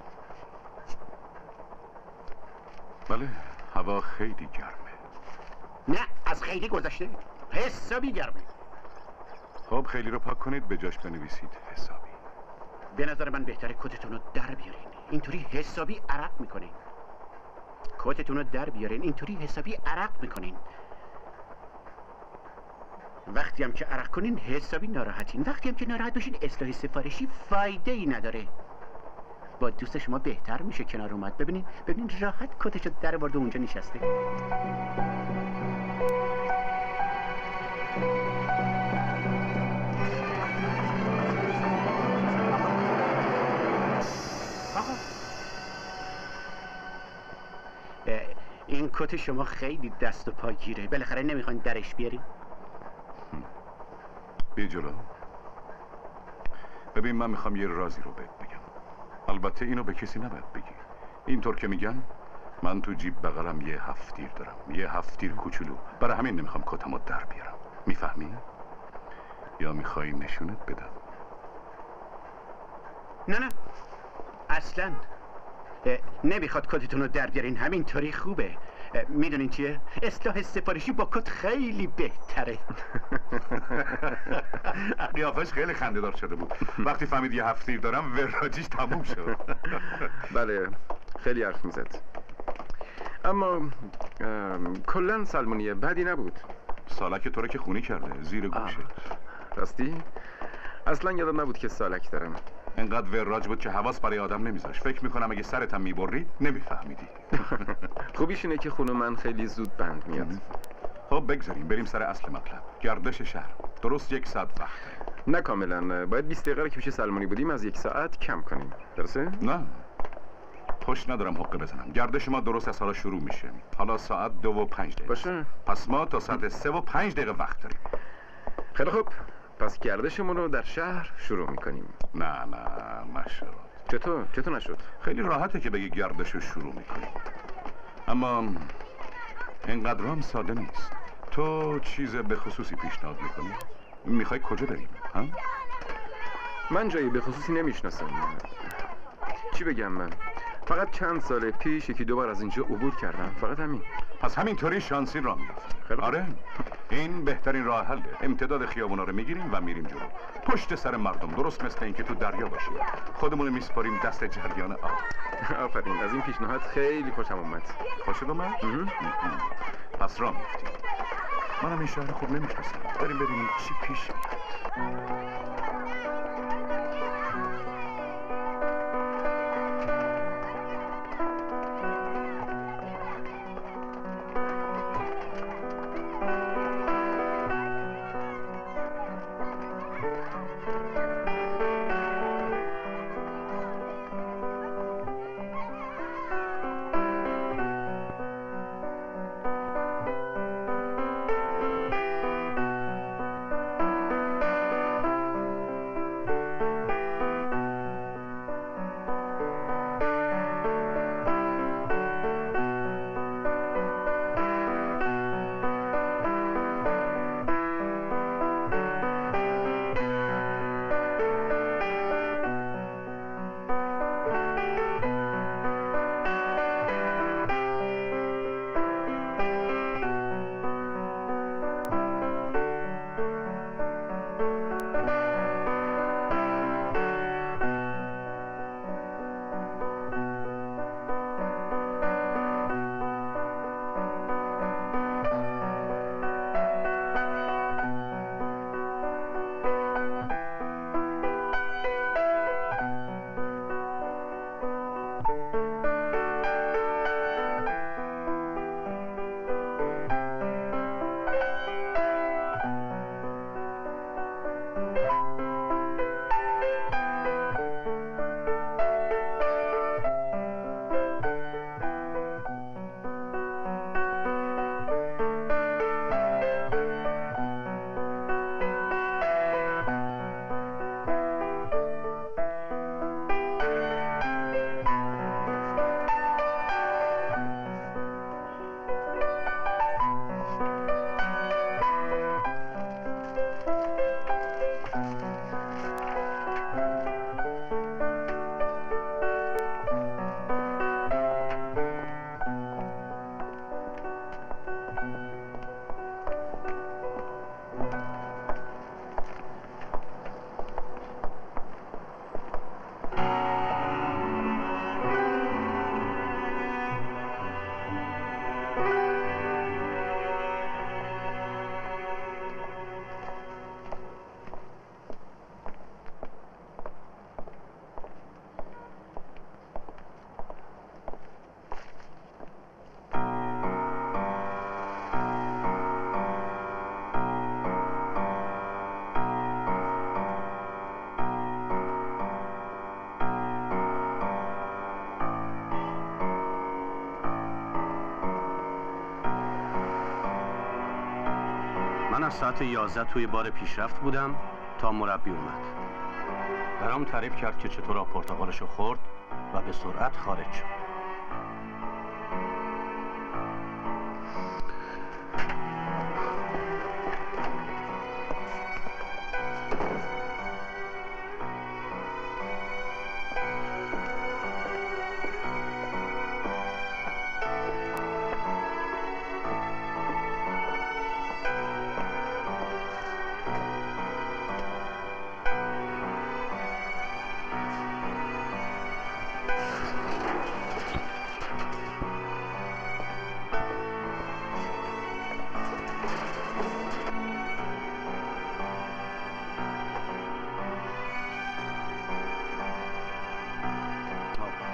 Speaker 1: بله، هوا خیلی گرمه.
Speaker 7: نه، از خیلی گذشته. حسابی گرمه.
Speaker 1: خب خیلی رو پاک کنید، به جاش بنویسید حسابی.
Speaker 7: به نظر من بهتره کتتون رو در بیارین. اینطوری حسابی عرق میکنین. کتتون رو در بیارین، اینطوری حسابی عرق میکنین. وقتی هم که عرق کنین حسابی ناراحتین. وقتی هم که ناراحت باشین اصلاح سفارشی فایده ای نداره. با دوست شما بهتر میشه کنار اومد. ببینین راحت کتشو در برده اونجا نشسته. این کت شما خیلی دست و پا گیره. بالاخره نمیخواین درش بیارین؟
Speaker 1: بیا جلو. ببین من میخوام یه رازی رو بهت بگم. البته اینو به کسی نباید بگی. اینطور که میگن من تو جیب بغلم یه هفتیر دارم، یه هفتیر کوچولو. برای همین نمیخوام کتمو در بیارم. میفهمی؟ یا میخوای نشونت بدم؟
Speaker 7: نه اصلا نمیخواد کتتون رو در بیارین. همینطوری خوبه. میدونین چیه؟ اصلاح سفارشی با کت خیلی بهتره.
Speaker 1: قیافش خیلی خنده‌دار شده بود. وقتی فهمید یه هفتیر دارم وراجیش تموم شد.
Speaker 3: بله خیلی حرف میزد، اما کلا سلمونیه بدی نبود.
Speaker 1: سالک تو رو که خونی کرده زیر گوشه.
Speaker 3: راستی؟ اصلا یادم نبود که سالک دارم.
Speaker 1: انقدر وراج بود که حواس برای آدم نمیذاش. فکر میکنم اگه سرتم میبری نمیفهمیدی.
Speaker 3: خوبیش اینه که خونه من خیلی زود بند میاد.
Speaker 1: خب بگذاریم بریم سر اصل مطلب. گردش شهر درست 1 ساعت وقت داریم.
Speaker 3: نه کاملا، باید 20 دقیقه که پیش سلمونی بودیم از 1 ساعت کم کنیم. درسته؟
Speaker 1: نه خوش ندارم حقه بزنم. گردش ما درست از حالا شروع میشه. حالا ساعت 2 و 5 دقیقه
Speaker 3: باشه.
Speaker 1: پس ما تا ساعت 3 و 5 دقیقه وقت داریم.
Speaker 3: خیلی خوب، پس گردشمون رو در شهر شروع میکنیم.
Speaker 1: نه نشد.
Speaker 3: چطور نشد؟
Speaker 1: خیلی راحته که بگی گردش رو شروع میکنیم، اما اینقدر هم ساده نیست. تو چیز به خصوصی پیشنهاد میکنی؟ میخوای کجا بریم؟ ها؟
Speaker 3: من جایی به خصوصی نمیشناسم. چی بگم من؟ فقط چند سال پیش 1-2 بار از اینجا عبور کردم، فقط همین.
Speaker 1: پس همینطوری شانسی راه میافتیم. آره این بهترین راه حله. امتداد خیابونا رو میگیریم و میریم جلو، پشت سر مردم، درست مثل اینکه تو دریا باشیم. خودمون میسپاریم دست جریان آب.
Speaker 3: آفرین، از این پیشنهاد خیلی خوشم اومد.
Speaker 1: خوشت اومد؟ پس راه میافتیم. منم این شهر خوب نمیشناسم. بریم ببینیم چی پیش میاد.
Speaker 11: من از ساعت 11 توی بار پیشرفت بودم تا مربی اومد. برام تعریف کرد که چطور آب پرتقالشو خورد و به سرعت خارج شد.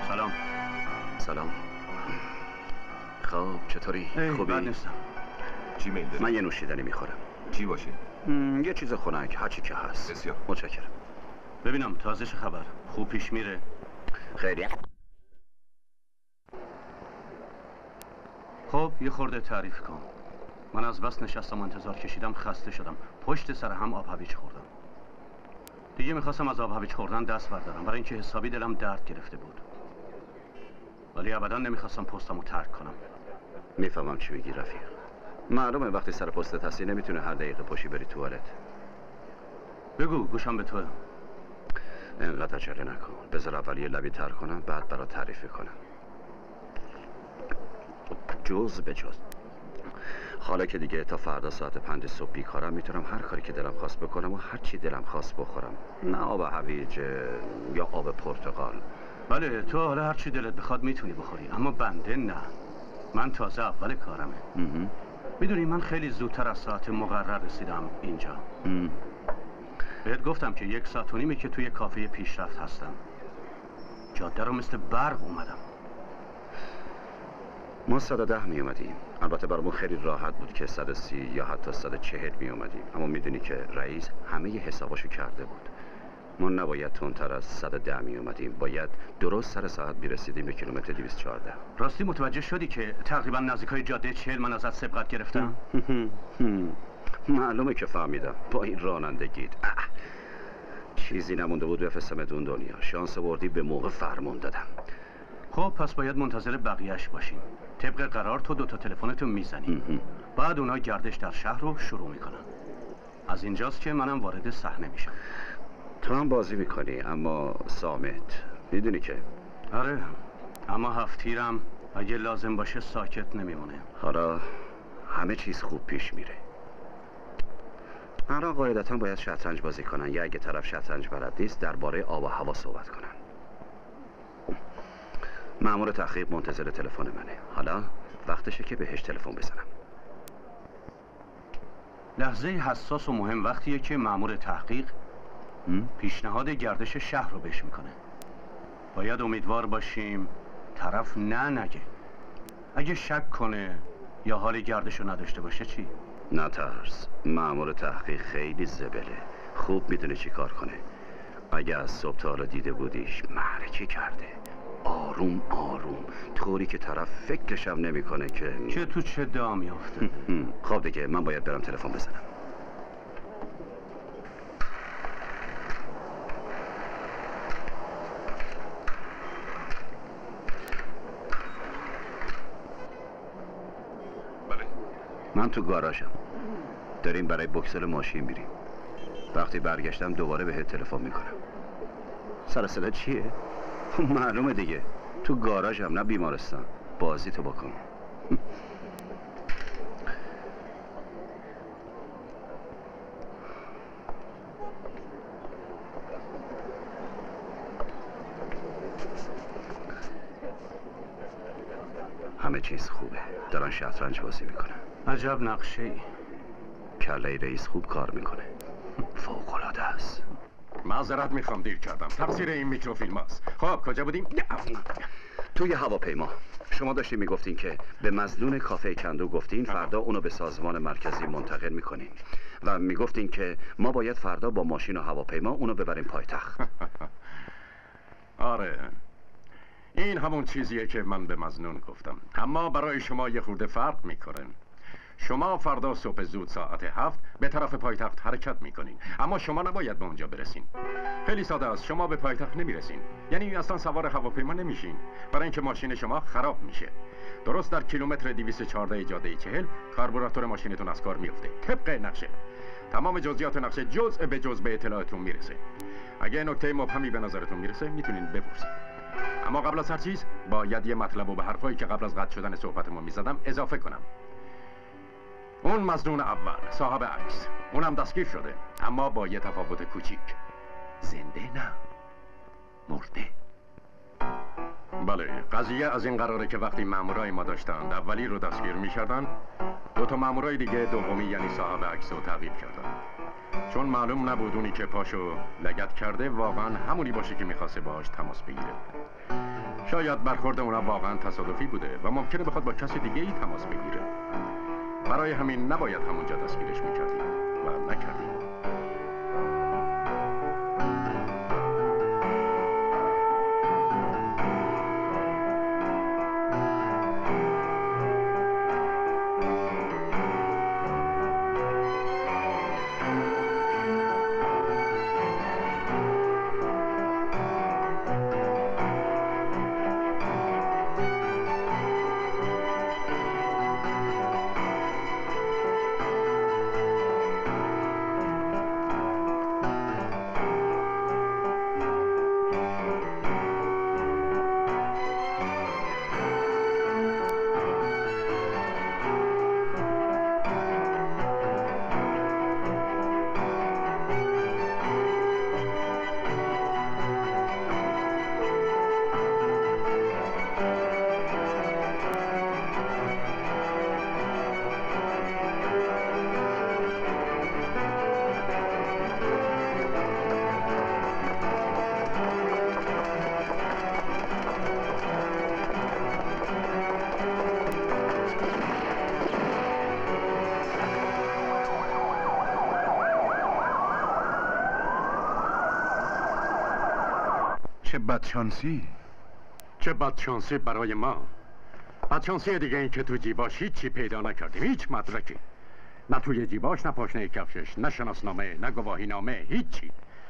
Speaker 11: سلام.
Speaker 2: سلام. خب چطوری؟ خوبی؟
Speaker 11: بد نیستم.
Speaker 5: چی میل داری؟
Speaker 2: من یه نوشیدنی میخورم.
Speaker 5: چی باشه؟
Speaker 2: یه چیز خنک، هرچی که هست.
Speaker 5: بسیار
Speaker 2: متشکرم.
Speaker 11: ببینم تازه چه خبر؟ خوب پیش میره؟
Speaker 2: خیلی.
Speaker 11: خب یه خورده تعریف کن. من از بس نشستم و انتظار کشیدم خسته شدم. پشت سر هم آب هویج خوردم. دیگه میخواستم از آب هویج خوردن دست بردارم، برای اینکه حسابی دلم درد گرفته بود. ولی ابدا نمیخواستم پستم رو ترک کنم.
Speaker 2: میفهمم چی میگی رفیق. معلومه وقتی سر پستت هستی نمیتونه هر دقیقه پشی بری توالت.
Speaker 11: بگو گوشم به توه.
Speaker 2: اینقدر عجله نکن. بذار اول یه لبی تر کنم بعد برات تعریف کنم. جز به جز. حالا که دیگه تا فردا ساعت 5 صبح بیکارم، میتونم هر کاری که دلم خواست بکنم و هر چی دلم خواست بخورم. نه آب هویج یا آب پرتقال.
Speaker 11: بله تو حالا هر چی دلت بخواد میتونی بخوری، اما بنده نه. من تازه اول کارمه. میدونی من خیلی زودتر از ساعت مقرر رسیدم اینجا. بهت گفتم که 1.5 ساعت که توی کافه پیشرفت هستم. جاده رو مثل برق اومدم.
Speaker 2: ما 110 می اومدیم. البته برامون خیلی راحت بود که 130 یا حتی 140 می اومدیم، اما میدونی که رئیس همه ی حساباشو کرده بود. ما نباید تندتر از 110 می اومدیم، باید درست سر ساعت میرسیدیم به کیلومتر 214.
Speaker 11: راستی متوجه شدی که تقریبا نزدیکای جاده 40 من ازت سبقت گرفتم؟
Speaker 2: معلومه که فهمیدم با این رانندگیت. چیزی نمونده بود بفرستمت اون دنیا. شانس آوردی به موقع فرمون دادم.
Speaker 11: خب پس باید منتظر بقیهش باشیم. طبق قرار تو 2 تلفنتو میزنی. بعد اونا گردش در شهر رو شروع میکنن. از اینجاست که منم وارد صحنه میشم.
Speaker 2: تو هم بازی میکنی اما صامت. میدونی که
Speaker 11: آره، اما هفتیرم اگه لازم باشه ساکت نمیمونه.
Speaker 2: حالا همه چیز خوب پیش میره. الان قاعدتا باید شطرنج بازی کنن، یا اگه طرف شطرنج بلد نیست درباره آب و هوا صحبت کنن. مأمور تحقیق منتظر تلفن منه. حالا وقتشه که بهش تلفن بزنم.
Speaker 11: لحظه حساس و مهم وقتیه که مأمور تحقیق پیشنهاد گردش شهر رو بهش میکنه. باید امیدوار باشیم طرف نگه. اگه شک کنه یا حال گردش رو نداشته باشه چی؟
Speaker 2: نترس، مأمور تحقیق خیلی زبله. خوب میدونه چی کار کنه. اگه از صبح تا حالا دیده بودیش معرکه کرده، آروم آروم، طوری که طرف فکرشم نمیکنه که
Speaker 11: تو چه دام میافته.
Speaker 2: خب دیگه من باید برم تلفن بزنم.
Speaker 5: بله.
Speaker 2: من تو گاراژم. داریم برای بوکسل ماشین میریم. وقتی برگشتم دوباره بهت تلفن میکنم. سر صدا چیه؟ معلومه دیگه، تو گاراژم نه بیمارستان. بازی تو بکن. همه چیز خوبه. دارن شطرنج بازی میکنن.
Speaker 11: عجب نقشه ای.
Speaker 2: کله رئیس خوب کار میکنه. فوق‌العاده است.
Speaker 6: معذرت میخوام دیر کردم. تقصیر این میکروفیلم است. خب کجا بودیم؟
Speaker 2: توی هواپیما. شما داشتین میگفتین که به مظنون کافه کندو گفتین فردا اونو به سازمان مرکزی منتقل میکنین و میگفتین که ما باید فردا با ماشین و هواپیما اونو ببریم پایتخت.
Speaker 6: آره، این همون چیزیه که من به مظنون گفتم، اما برای شما یه خورده فرق میکنه. شما فردا صبح زود ساعت 7 به طرف پایتخت حرکت میکنین، اما شما نباید به اونجا برسین. خیلی ساده است، شما به پایتخت نمیرسین، یعنی اصلا سوار هواپیما نمیشین، برای اینکه ماشین شما خراب میشه. درست در کیلومتر 214 جاده 40 کاربوراتور ماشینتون از کار میفته طبق نقشه. تمام جزئیات نقشه جزء به جزء به اطلاعتون میرسه. اگه نکته مبهمی به نظرتون میرسه میتونین بپرسید. اما قبل از هر چیز باید یه مطلب رو به حرفایی که قبل از قطع شدن صحبتمون میزدم اضافه کنم. اون مظنون اول صاحب عکس، اونم دستگیر شده، اما با یه تفاوت کوچیک. زنده نه، مرده. بله، قضیه از این قراره که وقتی مامورای ما داشتند اولی رو دستگیر می‌کردن، 2 تا مامورای دیگه دومی یعنی صاحب عکس رو تعقیب کردن. چون معلوم نبود اونی که پاشو لگد کرده واقعا همونی باشه که میخواسته باهاش تماس بگیره. شاید برخورد اونا واقعا تصادفی بوده و ممکنه بخواد با کسی دیگه ای تماس بگیره. برای همین نباید همونجا دستگیرش میکردیم و نکردیم.
Speaker 1: چه بدشانسی.
Speaker 6: چه بدشانسی برای ما. بدشانسی دیگه این که تو جیباش هیچی پیدا نکردیم، هیچ مدرکی. نه توی جیباش، نه پاشنه کفشش، نه شناسنامه، نه گواهی نامه، هیچی.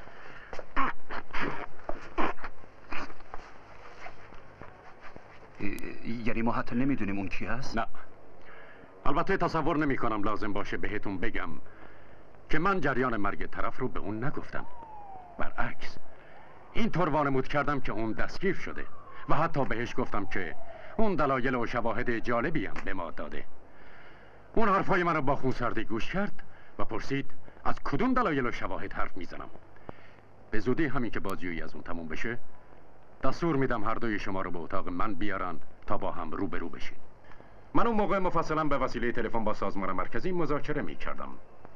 Speaker 2: یعنی ما حتی نمیدونیم اون کی هست؟
Speaker 6: نه. البته تصور نمی کنم لازم باشه بهتون بگم که من جریان مرگ طرف رو به اون نگفتم. برعکس اینطور وانمود کردم که اون دستگیر شده و حتی بهش گفتم که اون دلایل و شواهد جالبی هم به ما داده. اون حرفای منو با خونسردی گوش کرد و پرسید از کدوم دلایل و شواهد حرف میزنم. به زودی همین که بازجویی از اون تموم بشه دستور میدم هر دوی شما رو به اتاق من بیارن تا با هم روبرو بشین. من اون موقع مفصلا به وسیله تلفن با سازمان مرکزی مذاکره میکردم.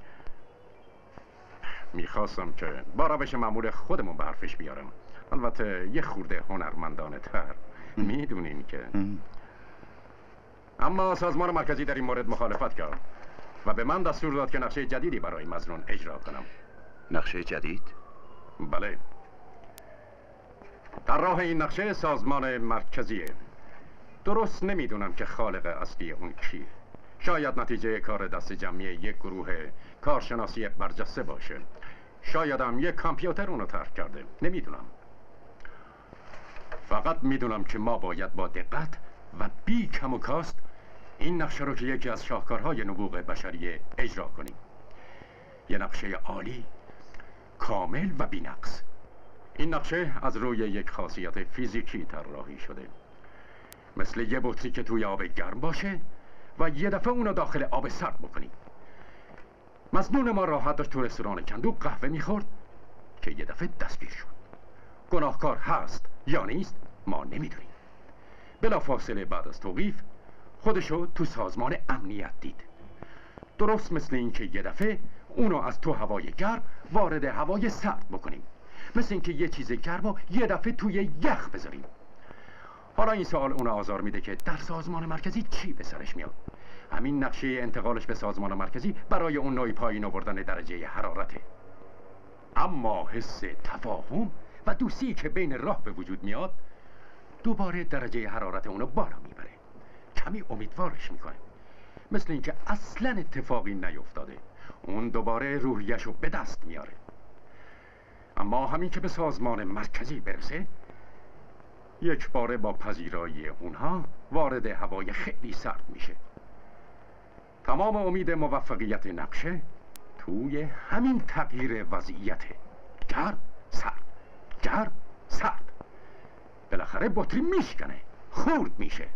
Speaker 6: میخواستم که با روش معمول خودمون به حرفش بیارم. البته یه خورده هنرمندانه تر، میدونین که. اما سازمان مرکزی در این مورد مخالفت کرد و به من دستور داد که نقشه جدیدی برای مظنون اجرا کنم.
Speaker 2: نقشه جدید؟
Speaker 6: بله. در راه این نقشه سازمان مرکزیه. درست نمیدونم که خالق اصلی اون کیه. شاید نتیجه کار دست جمعی یک گروه کارشناسی برجسته باشه. شاید هم یک کامپیوتر اونو طرح کرده. نمیدونم. فقط میدونم که ما باید با دقت و بی کم و کاست این نقشه رو که یکی از شاهکارهای نبوغ بشریه اجرا کنیم. یه نقشه عالی، کامل و بی‌نقص. این نقشه از روی یک خاصیت فیزیکی طراحی شده. مثل یه بطری که توی آب گرم باشه و یه دفعه اونو داخل آب سرد بکنیم. مظنون ما راحت داشت تو رستوران کندو قهوه میخورد که یه دفعه دستگیر شد. گناهکار هست یا نیست ما نمیدونیم. بلافاصله بعد از توقیف خودشو تو سازمان امنیت دید. درست مثل این که یه دفعه اونو از تو هوای گرم وارد هوای سرد بکنیم. مثل این که یه چیز گرم رو یه دفعه توی یخ بذاریم. حالا این سوال اونو آزار میده که در سازمان مرکزی چی به سرش میاد. همین نقشه انتقالش به سازمان مرکزی برای اون نوعی پایین آوردن درجه حرارته. اما حس تفاهم و دوستی که بین راه به وجود میاد دوباره درجه حرارت اونو بالا میبره. کمی امیدوارش میکنه. مثل اینکه اصلا اتفاقی نیفتاده. اون دوباره روحیشو به دست میاره. اما همین که به سازمان مرکزی برسه یک باره با پذیرایی اونها وارد هوای خیلی سرد میشه. تمام امید موفقیت نقشه توی همین تغییر وضعیته. گرم سرد، گرم سرد. بالاخره بطری میشکنه، خورد میشه.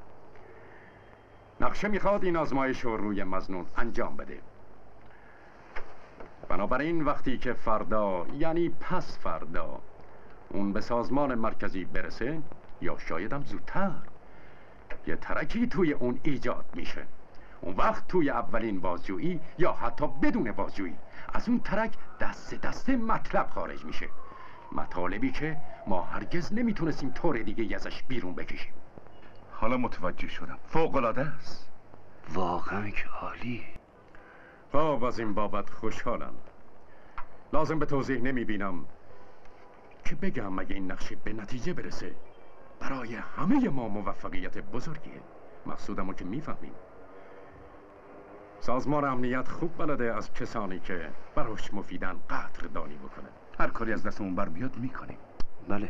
Speaker 6: نقشه میخواد این آزمایش رو روی مظنون انجام بده. بنابراین وقتی که فردا یعنی پس فردا اون به سازمان مرکزی برسه یا شاید هم زودتر یه ترکی توی اون ایجاد میشه. اون وقت توی اولین بازجویی یا حتی بدون بازجویی از اون ترک دست مطلب خارج میشه، مطالبی که ما هرگز نمیتونستیم طور دیگه ازش بیرون بکشیم.
Speaker 1: حالا متوجه شدم، فوق‌العاده است.
Speaker 2: واقعا که عالی.
Speaker 6: خب از این بابت خوشحالم. لازم به توضیح نمیبینم که بگم مگه این نقشه به نتیجه برسه برای همه ما موفقیت بزرگیه. مقصودمو که میفهمیم. سازمان امنیت خوب بلده از کسانی که براش مفیدن قدردانی بکنه.
Speaker 1: هر کاری از دستمون بر بیاد میکنیم.
Speaker 2: بله.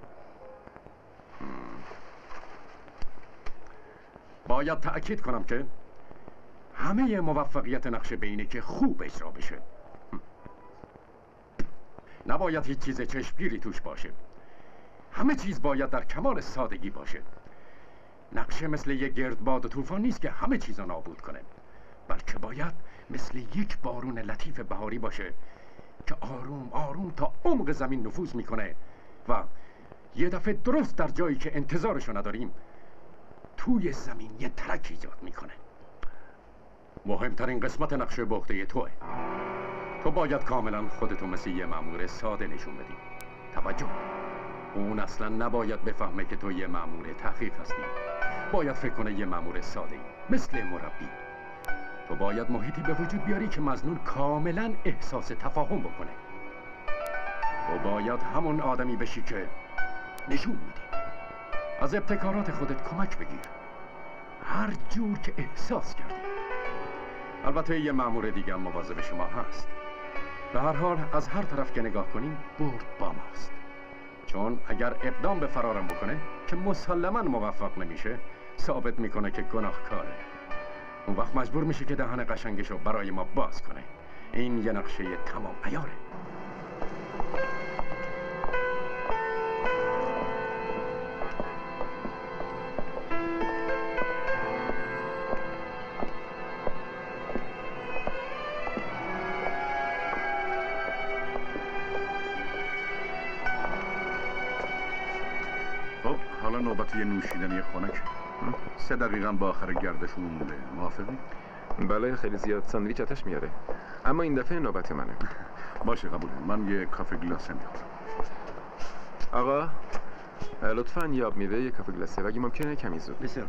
Speaker 6: باید تأکید کنم که همه موفقیت نقشه به اینه که خوب اجرا بشه. نباید هیچ چیز چشمگیری توش باشه. همه چیز باید در کمال سادگی باشه. نقشه مثل یک گردباد و طوفان نیست که همه چیز رو نابود کنه، بلکه باید مثل یک بارون لطیف بهاری باشه که آروم آروم تا عمق زمین نفوذ میکنه و یه دفعه درست در جایی که انتظارشو نداریم توی زمین یه ترک ایجاد میکنه. مهمترین قسمت نقشه به عهده توئه. تو باید کاملا خودتو مثل یه مأمور ساده نشون بدی. توجه، اون اصلا نباید بفهمه که تو یه مأمور تحقیق هستی. باید فکر کنه یه مأمور ساده ای، مثل مربی. تو باید محیطی به وجود بیاری که مظنون کاملا احساس تفاهم بکنه. تو باید همون آدمی بشی که نشون میدی. از ابتکارات خودت کمک بگیر، هر جور که احساس کردی. البته یه مأمور دیگه هم مواظب شما هست. به هر حال از هر طرف که نگاه کنیم برد با ماست. چون اگر اقدام به فرارم بکنه که مسلماً موفق نمیشه، ثابت میکنه که گناهکاره. اون وقت مجبور میشه که دهن قشنگشو برای ما باز کنه. این یه نقشه تمام عیاره.
Speaker 1: حالا نوبت یه نوشیدنی خنک. 3 دقیقه با آخر گردشون مونده. موافقی؟
Speaker 3: بله، خیلی زیاد ساندویچ آتش میاره. اما این دفعه نوبت منه.
Speaker 1: باشه، قبوله. من یه کافه گلاسه میخورم.
Speaker 3: آقا لطفاً یه آب میوه، یه کافه گلاسه و اگه ممکنه کمی زود.
Speaker 8: بسیار.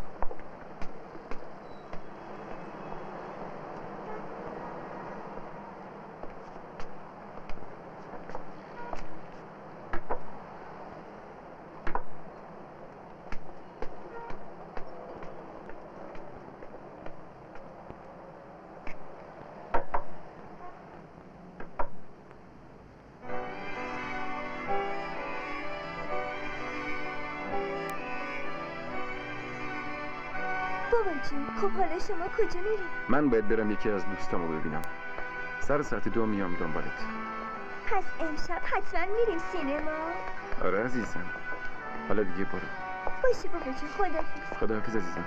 Speaker 9: خب حالا شما کجا میری؟
Speaker 3: من باید برم یکی از دوستامو ببینم. ساعت 2 میام دنبالت.
Speaker 9: پس امشب حتما میریم سینما.
Speaker 3: آره عزیزم. حالا دیگه برو.
Speaker 9: باشه بابا جون، خداحافظ.
Speaker 3: خداحافظ عزیزم.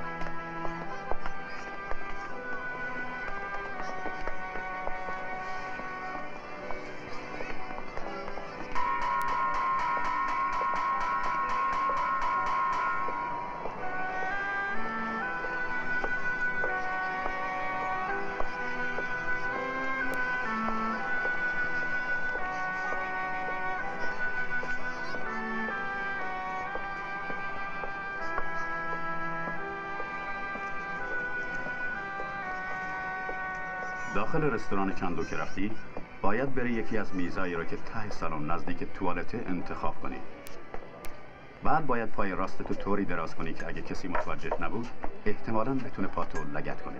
Speaker 12: داخل رستوران کندو که رفتی باید بری یکی از میزایی رو که ته سالن نزدیک توالته انتخاب کنی. بعد باید پای راستتو طوری دراز کنی که اگه کسی متوجه نبود احتمالاً بتونه پاتو لگد کنه.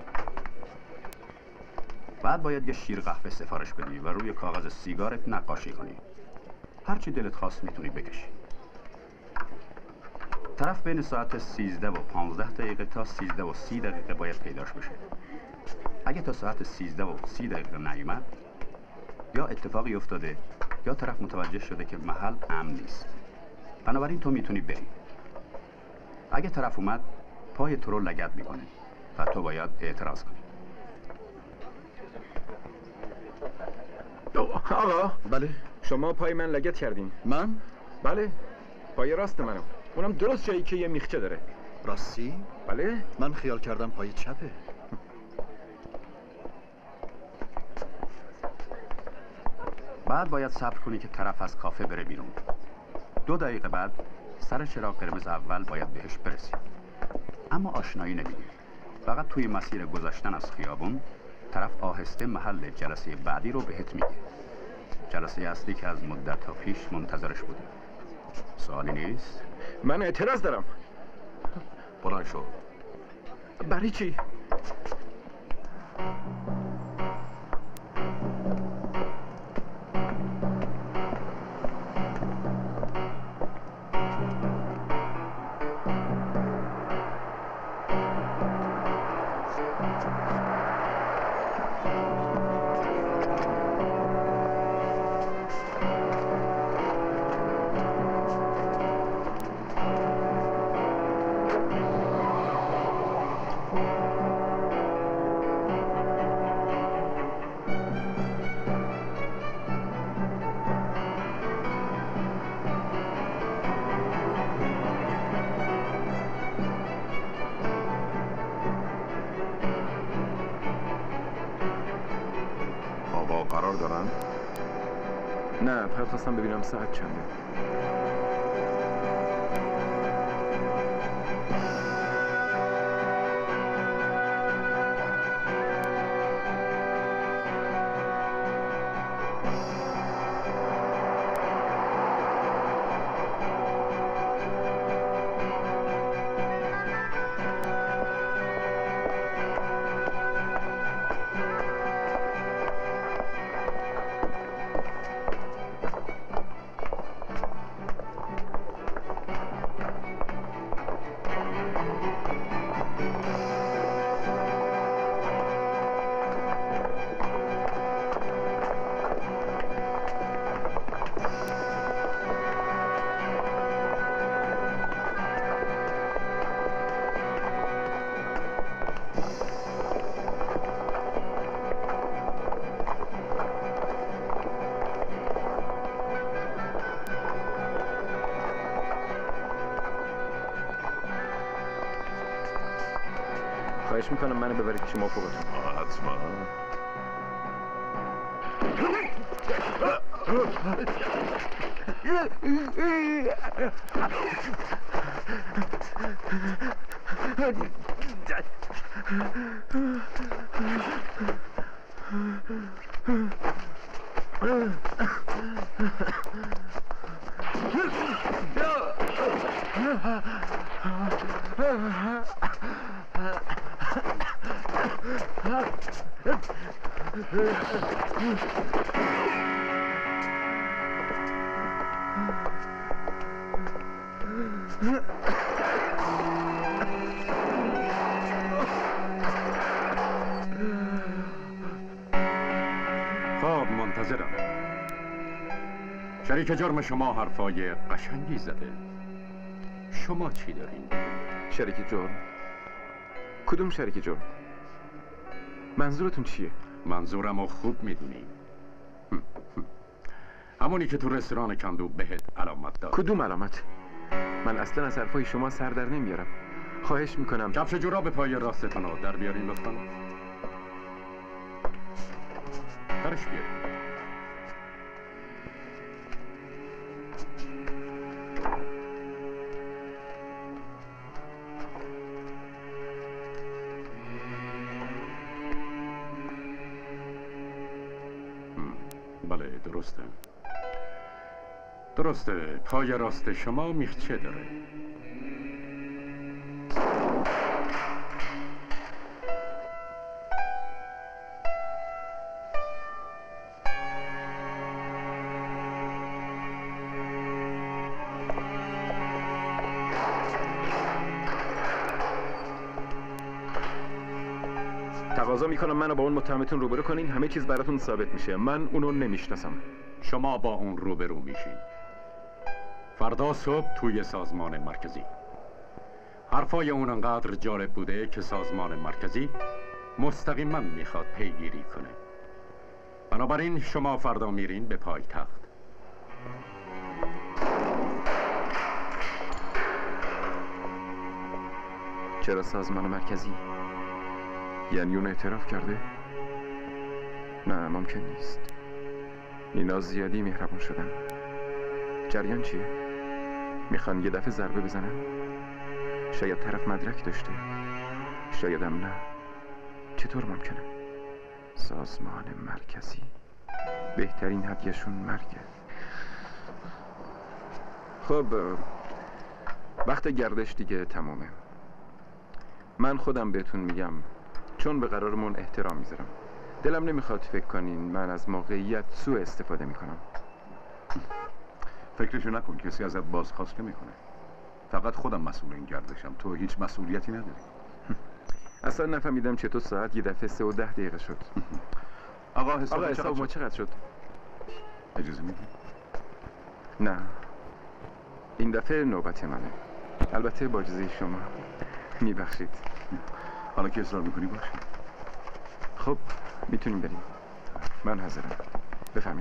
Speaker 12: بعد باید یه شیر قهوه سفارش بدی و روی کاغذ سیگارت نقاشی کنی. هرچی دلت خواست میتونی بکشی. طرف بین ساعت 13 و 15 دقیقه تا 13 و 30 دقیقه باید پیداش بشه. اگه تا ساعت 13 و 30 دقیقه نیومد یا اتفاقی افتاده یا طرف متوجه شده که محل امن نیست. بنابراین تو میتونی بری. اگه طرف اومد پای تو رو لگد میکنه و تو باید اعتراض کنی.
Speaker 3: آقا
Speaker 4: بله.
Speaker 3: شما پای من لگد کردین.
Speaker 4: من؟
Speaker 3: بله، پای راست منم. اونم درست جایی که یه میخچه داره.
Speaker 4: راستی؟
Speaker 3: بله.
Speaker 4: من خیال کردم پای چپه.
Speaker 12: بعد باید صبر کنی که طرف از کافه بره بیرون. 2 دقیقه بعد سر چراغ قرمز اول باید بهش برسی. اما آشنایی نمیدی. فقط توی مسیر گذشتن از خیابون طرف آهسته محل جلسه بعدی رو بهت میگه. جلسه اصلی که از مدت تا پیش منتظرش بودی. سوالی نیست؟
Speaker 3: من اعتراض دارم.
Speaker 5: بلند شو.
Speaker 3: برای چی؟
Speaker 5: قرار دارن؟
Speaker 3: نه، فقط خواستم ببینم ساعت چنده. خواهش میکنم منو ببرید که شما فوقتون.
Speaker 5: حتما.
Speaker 6: خب منتظرم. شریک جرم شما حرفای قشنگی زده. شما چی دارین؟
Speaker 3: شریک جرم؟ کدوم شریک جرم؟ منظورتون چیه؟
Speaker 6: منظورمو خوب میدونی. همونی که تو رستوران کندو بهت علامت داد.
Speaker 3: کدوم علامت؟ من اصلا از حرفای شما سر در نمیارم. خواهش میکنم
Speaker 6: کفش جوراب پای راستتون رو در بیارین لطفا. درش بیارین. بله درسته پای راست شما میخچه داره.
Speaker 3: تقاضا میکنم منو با اون متهمتون روبرو کنین. همه چیز براتون ثابت میشه. من اونو نمیشناسم.
Speaker 6: شما با اون روبرو میشین فردا صبح توی سازمان مرکزی. حرفای اون انقدر جالب بوده که سازمان مرکزی مستقیما میخواد پیگیری کنه. بنابراین شما فردا میرین به پایتخت.
Speaker 3: چرا سازمان مرکزی؟ یعنی اون اعتراف کرده؟ نه ممکن نیست. اینا زیادی مهربون شدن. جریان چیه؟ میخوان یه دفعه ضربه بزنن؟ شاید طرف مدرک داشته، شایدم نه. چطور ممکنه؟ سازمان مرکزی بهترین هدیه‌شون مرگه. خب وقت گردش دیگه تمومه. من خودم بهتون میگم، چون به قرارمون احترام میذارم. دلم نمیخواد فکر کنین من از موقعیت سوء استفاده میکنم.
Speaker 1: فکرشو نکن، کسی ازت بازخواست نمیکنه. فقط خودم مسئول این گردشم، تو هیچ مسئولیتی نداری.
Speaker 3: اصلا نفهمیدم چطور ساعت یه دفعه 3:10 شد.
Speaker 1: آقا حساب
Speaker 3: ما چقدر شد؟
Speaker 1: اجازه میدی؟
Speaker 3: نه، این دفعه نوبت منه. البته با اجازه شما. میبخشید.
Speaker 1: حالا که اصرار میکنی باشه.
Speaker 3: خب میتونیم بریم. من حاضرم. بفهمید.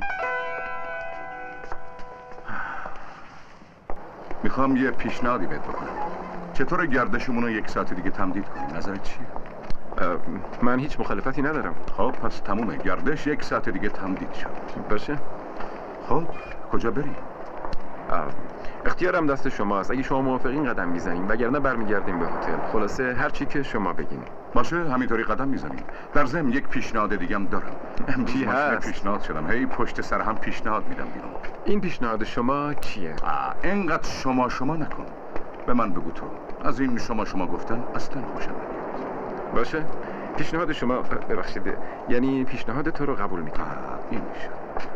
Speaker 1: میخوام یه پیشنهادی بهت بکنم. چطور گردشمون رو 1 ساعت دیگه تمدید کنیم؟ نظرت چیه؟
Speaker 3: من هیچ مخالفتی ندارم.
Speaker 1: خب پس تمومه. گردش 1 ساعت دیگه تمدید شد.
Speaker 3: باشه.
Speaker 1: خب کجا بریم؟
Speaker 3: اختیارم دست شماست. اگه شما موافقین قدم میزنیم، وگرنه برمیگردیم به هتل. خلاصه هر چی که شما بگین.
Speaker 1: باشه، همینطوری قدم میزنیم. در ضمن یک پیشنهاد دیگه هم دارم.
Speaker 3: چی هست؟
Speaker 1: پیشنهاد شدم. هی پشت سر هم پیشنهاد میدم بیرون.
Speaker 3: این پیشنهاد شما چیه؟
Speaker 1: اینقدر شما نکن. به من بگو تو. از این شما گفتن اصلا خوشم نمیاد.
Speaker 3: باشه. پیشنهاد شما، ببخشید، یعنی پیشنهاد تو رو قبول میکنم.
Speaker 1: این میشه.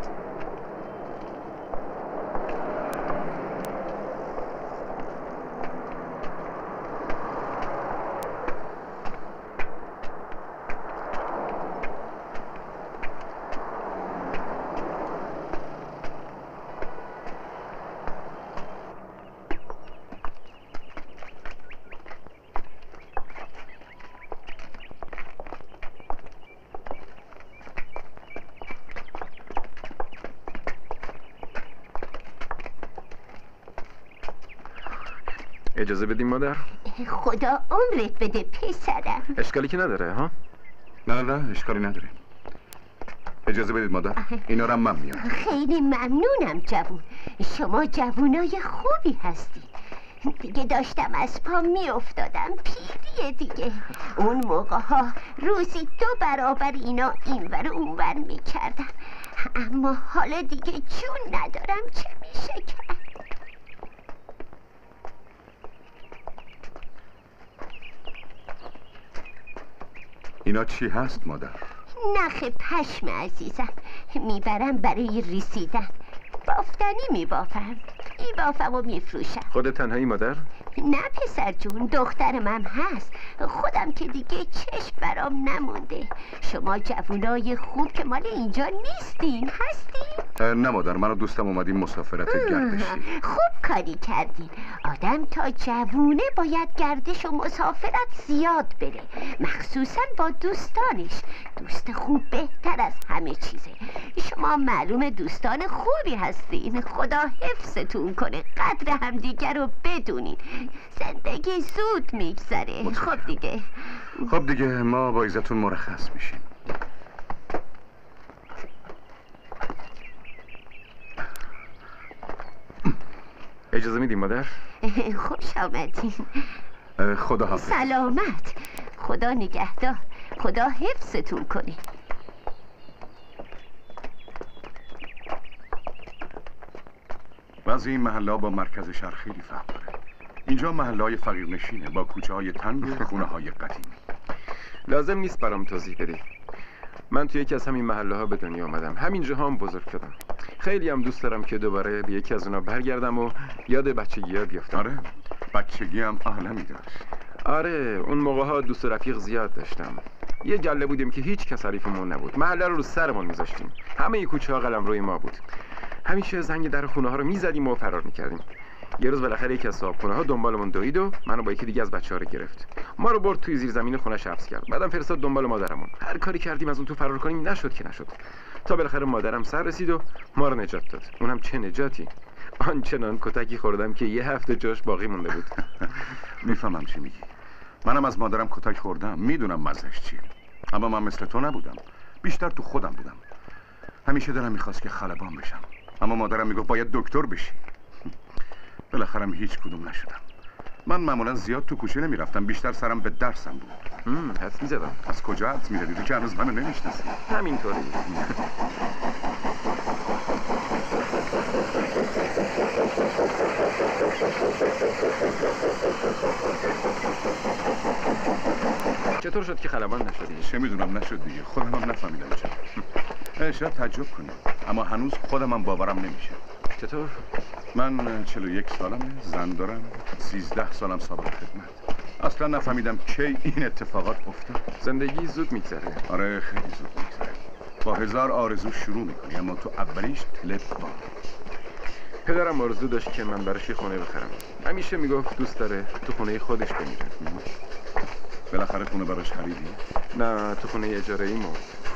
Speaker 3: اجازه بدیم مادر؟
Speaker 13: خدا عمرت بده پسرم.
Speaker 3: اشکالی که نداره ها؟
Speaker 1: نه اشکالی نداره. اجازه بدید مادر. اینا رو من میام.
Speaker 13: خیلی ممنونم جوون. شما جوونای خوبی هستی. دیگه داشتم از پا میافتادم. پیریه دیگه. اون موقع ها روزی 2 برابر اینا اینور اونور میکردم. اما حالا دیگه جون ندارم. چه میشه کرد؟
Speaker 1: اینا چی هست مادر؟
Speaker 13: نخ پشم عزیزم. میبرم برای ریسیدن. بافتنی میبافم. میبافم و میفروشم.
Speaker 3: خودت تنهایی مادر؟
Speaker 13: نه پسر جون، دخترم هم هست. خودم که دیگه چشم برام نمونده. شما جوونای خوب که مال اینجا نیستین، هستین؟
Speaker 1: نه مادر، من و دوستم اومدیم مسافرت گردشی.
Speaker 13: خوب کاری کردین. آدم تا جوونه باید گردش و مسافرت زیاد بره، مخصوصا با دوستانش. دوست خوب بهتر از همه چیزه. شما معلوم دوستان خوبی هستین. خدا حفظتون کنه. قدر همدیگر رو بدونین. زندگی زود میگذره. خب دیگه
Speaker 1: ما با عزتون مرخص میشیم.
Speaker 3: اجازه میدیم مادر؟
Speaker 13: خوش آمدین.
Speaker 1: خدا حافظ.
Speaker 13: سلامت. خدا نگهدار. خدا حفظتون کنه.
Speaker 1: بعضی این محله با مرکز شهر خیلی فرق داره. اینجا محله های فقیرنشینه با کوچه های تنگ و خونه های قدیمی.
Speaker 3: لازم نیست برام توضیح بدی. من توی یکی از همین محله ها به دنیا آمدم. همینجا هم بزرگ شدم. خیلی هم دوست دارم که دوباره به یکی از اونا برگردم و یاد بچگی ها بیافتم.
Speaker 1: آره، بچگی هم عالمی داشت.
Speaker 3: آره، اون موقع ها دوست و رفیق زیاد داشتم. یه گله بودیم که هیچ کس حریفمون نبود. محله رو سرمون میذاشتیم. همه کوچه ها قلمروی ما بود. همیشه زنگ در خونه ها رو میزدیم و فرار میکردیم. یه روز بالاخره یکی از صاحبخونه ها دنبالمون دوید و منو با یکی دیگه از بچه‌ها رو گرفت. ما رو برد توی زیرزمین خونه‌اش حبس کرد. بعدم فرستاد دنبال مادرمون. هر کاری کردیم از اون تو فرار کنیم، نشد. تا بالاخره مادرم سر رسید و ما رو نجات داد. اونم چه نجاتی! آنچنان کتکی خوردم که یه هفته جاش باقی مونده بود.
Speaker 1: میفهمم چی میگی. منم از مادرم کتک خوردم. میدونم مزهش چیه. اما من مثل تو نبودم. بیشتر تو خودم بودم. همیشه دلم میخواست که خلبان بشم، اما مادرم میگفت باید دکتر بشی. بالاخره هیچ کدوم نشدم. من معمولا زیاد تو کوچه نمیرفتم، بیشتر سرم به درسم بود.
Speaker 3: حدس میزدم.
Speaker 1: از کجا حدس میزدی؟ تو که هنوز منو نمیشناسی.
Speaker 3: همینطوری. چطور شد که خلبان نشدی؟
Speaker 1: چه میدونم، نشد دیگه. خودم هم نفهمیدم چرا. شاید تعجب کنی، اما هنوز خودم هم باورم نمیشه.
Speaker 3: چطور؟
Speaker 1: من 41 سالمه، زن دارم، 13 سالم سابقه خدمت. اصلا نفهمیدم کی این اتفاقات افتاد.
Speaker 3: زندگی زود میگذره.
Speaker 1: آره خیلی زود میگذره. با 1000 آرزو شروع میکنی، اما تو اولیش تلپ با.
Speaker 3: پدرم آرزو داشت که من براش خونه بخرم. همیشه میگفت دوست داره تو خونه خودش بمیره.
Speaker 1: بالاخره خونه براش خریدی؟
Speaker 3: نه، تو خونه اجاره‌ای مرد.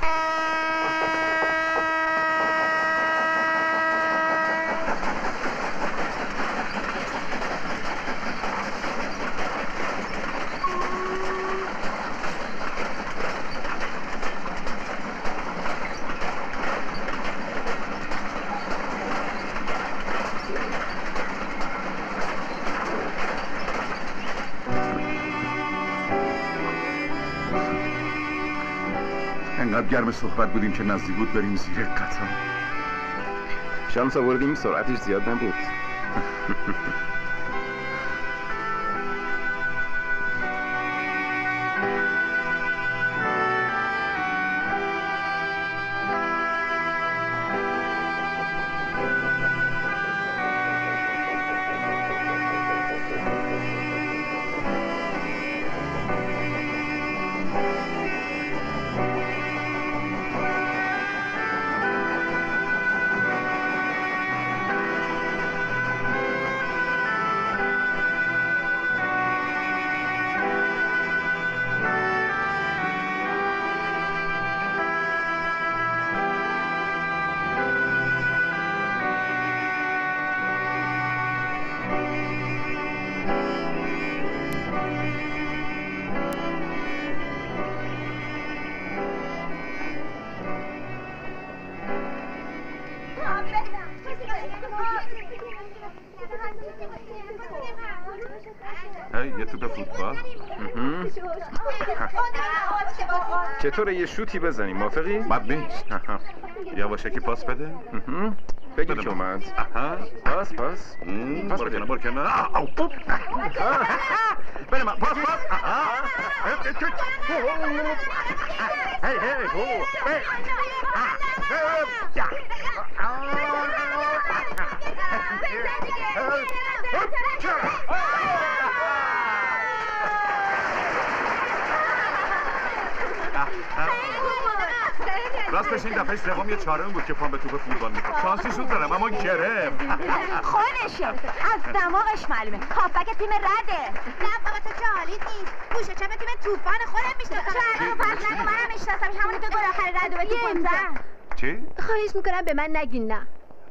Speaker 1: انقدر گرم صحبت بودیم که نزدیک بود بریم زیر قطار.
Speaker 3: شانس آوردیم سرعتش زیاد نبود.
Speaker 1: یه توپ فوتبال.
Speaker 3: چطوره یه شوتی بزنیم؟ موافقی؟
Speaker 1: بد نیست. یواشکی پاس بده.
Speaker 3: بگیر که اومد. پاس پاس
Speaker 1: برکنه برکنه. بله من پاس پاس. هی هی راستش این دفعه سوم یه چارم بود که پام به توپ فوتبال می‌خورد. شانسی شد دارم اما گرفت.
Speaker 9: خونشه، از دماغش معلومه. هافبک تیم رده.
Speaker 10: نه بابا تو جالی نیست. گوشه چپ تیم توپان خودم میشناسم.
Speaker 9: چرا فرق نکنه منم میشناسم. همونی که گل آخر رده به توپ زد.
Speaker 1: چی؟
Speaker 10: خواهش میکنم به من نگین نه.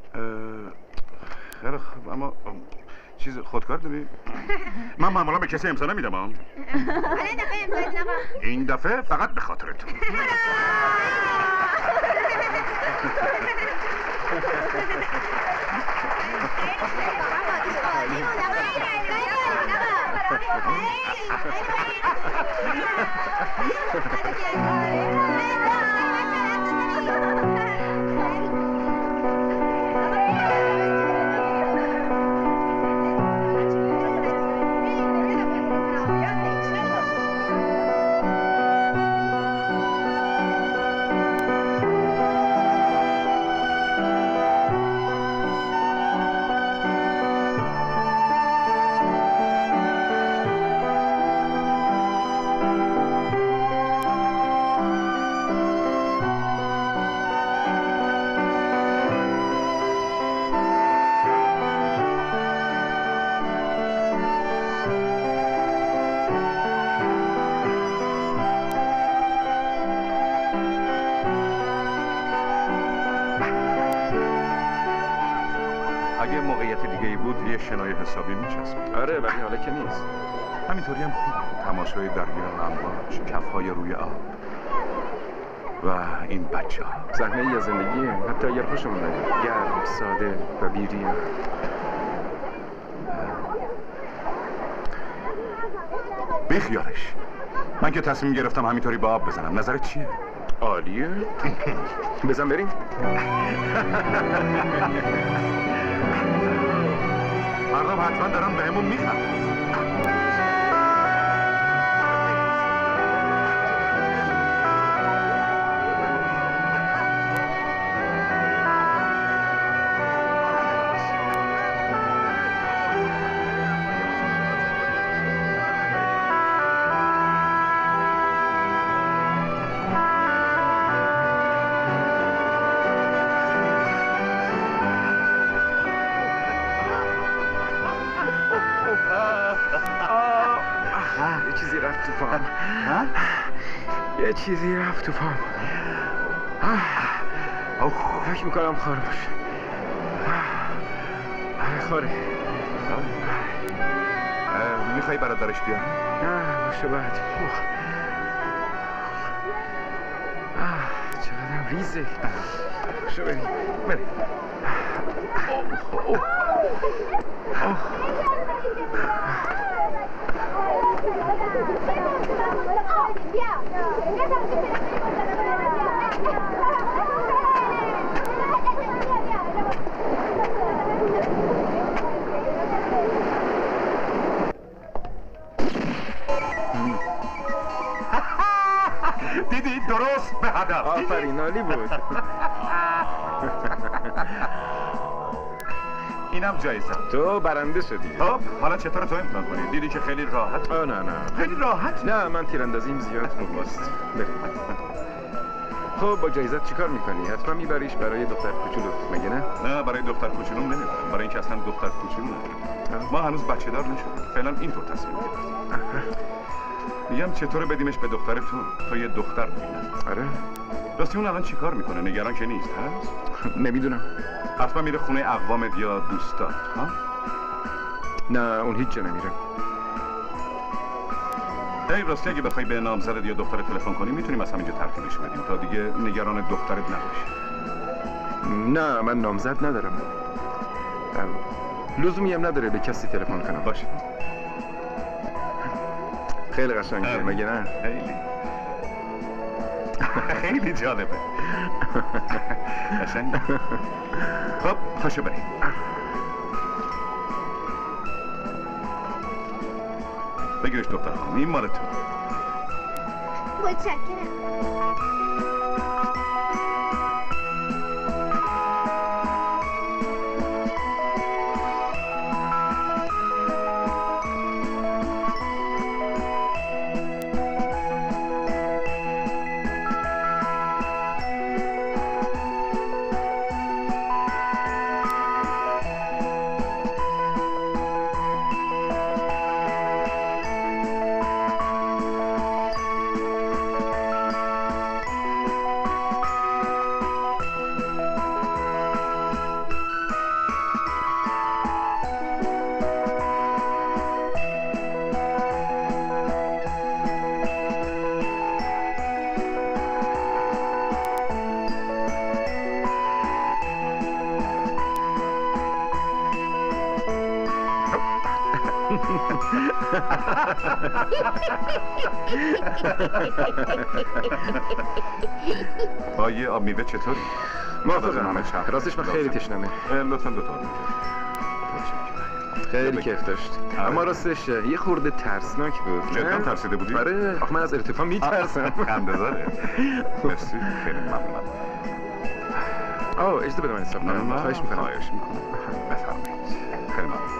Speaker 1: خیلی خوب، اما چیز خودکار داری؟ من معمولا به کسی امضا نمیدم.
Speaker 10: حالا این دفعه امضا بدین آقا.
Speaker 1: این دفعه فقط به خاطر تو. اگه موقعیت دیگه ای بود یه شنای حسابی میچسبید.
Speaker 3: آره ولی حالا که نیست.
Speaker 1: همینطوری هم خوب. تماشای دریا، امواج، کفهای روی آب. و این بچه ها
Speaker 3: صحنه ای از زندگی، حتی اگر خوشمون نیاد، گرم، ساده و بی‌ریا.
Speaker 1: بیخیالش. من که تصمیم گرفتم همینطوری با آب بزنم. نظرت چیه؟
Speaker 3: عالیه. بزن بریم.
Speaker 1: مردم حتما دارن بهمون میخندن.
Speaker 3: یه چیزی رفت تو پام. فکر میکنم خار باشه. خاره.
Speaker 1: میخوایی برادرش بیاری؟
Speaker 3: نه باشه بعد. چقدرم ریزه. باشه بریم.
Speaker 1: دیدی درست به هدف.
Speaker 3: آفرین عالی بود.
Speaker 1: اینم جایزه.
Speaker 3: تو برنده شدی.
Speaker 1: خب حالا چطور تو امتحان کنی؟ دیدی که خیلی راحت.
Speaker 3: نه
Speaker 1: خیلی راحت.
Speaker 3: نه من تیراندازیم زیاد خوب است. خب با جایزت چیکار میکنی؟ حتما میبریش برای دختر کوچولو مگه نه؟
Speaker 1: نه برای دختر کوچولو نمیبرم. برای اینکه اصلا دختر کوچولو ندارم. ما هنوز بچه دار نشدیم. فعلا اینطور تصمیم گرفتیم. میگم چطور بدیمش به دختر تو یه دختر ببینن.
Speaker 3: آره.
Speaker 1: راستی اون الان چیکار میکنه؟ نگران که نیست هست؟
Speaker 3: نمیدونم.
Speaker 1: حتما میره خونه اقوامت یا دوستات ها؟
Speaker 3: نه اون هیچ جا نمیره.
Speaker 1: ای راستی اگه بخوای به نامزدت یا دختر تلفن کنی میتونیم از همینجا ترتیبش بدیم تا دیگه نگران دخترت نباشی.
Speaker 3: نه من نامزد ندارم. لزومی هم نداره به کسی تلفن کنم.
Speaker 1: باشه.
Speaker 3: خیلی قشنگه مگه نه؟
Speaker 1: خیلی جالبه. قشنگه. خب پاشو بریم. بگیرش دختر خانم این مال تو.
Speaker 9: متشکرم.
Speaker 1: آیه آب میوه چطوری؟
Speaker 3: موافقم. راستش من خیلی تشنمه.
Speaker 1: لطفا دو تا.
Speaker 3: خیلی کیف داشت. اما راستش یه خورده ترسناک بود.
Speaker 1: جدا ترسیده بودی؟
Speaker 3: آره آخه من از ارتفاع میترسم.
Speaker 1: اندازه. مرسی خیلی ممنونم.
Speaker 3: اجازه بده من حساب کنم. خواهش میکنم.
Speaker 1: بفرمایید. خیلی ممنون.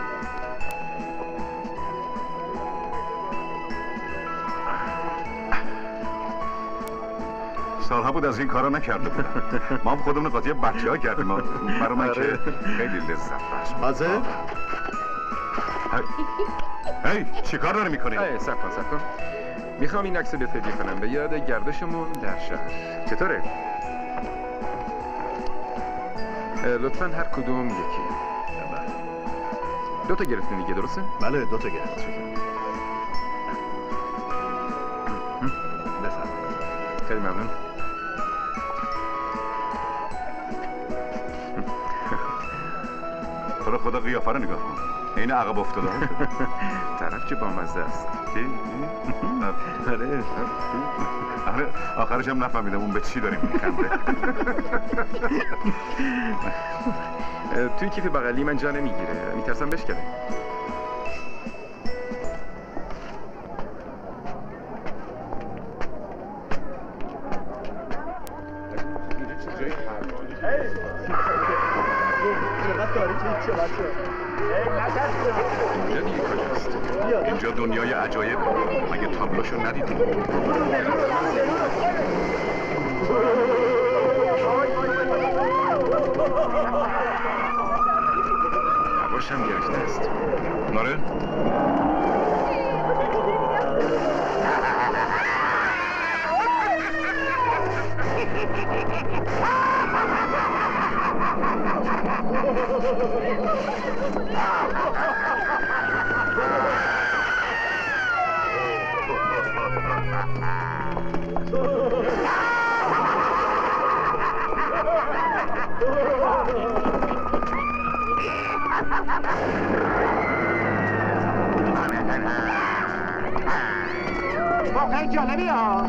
Speaker 1: سالها بود از این کارا نکرده بودم. ما هم خودمون قاطی بچه ها کردیم. برای من که خیلی لذت بخش.
Speaker 4: حاضر؟
Speaker 1: هی چی کار داری میکنی؟
Speaker 3: صبر کن. میخوام این عکس بهت کنم به یاد گردشمون در شهر. چطوره؟ لطفاً هر کدوم یکی. دو تا گرفتین دیگه درسته؟
Speaker 4: بله 2 تا گرفت.
Speaker 3: خیلی ممنون.
Speaker 1: رو خدا قیافه رو نگاه کن. این عقب افتاده ها شده.
Speaker 3: طرف چه بامزه است.
Speaker 1: آره آخرش هم نفهمیدم اون به چی داریم میخنده.
Speaker 3: توی کیف بغلی من جا نمیگیره، میترسم بشکنه.
Speaker 1: اینجا دیگه کجاست؟ اینجا دنیای عجایب. مگه تابلوشو ندیدیم؟
Speaker 3: هواشم گرفته است.
Speaker 1: آره؟
Speaker 7: واقعا جالبی ها.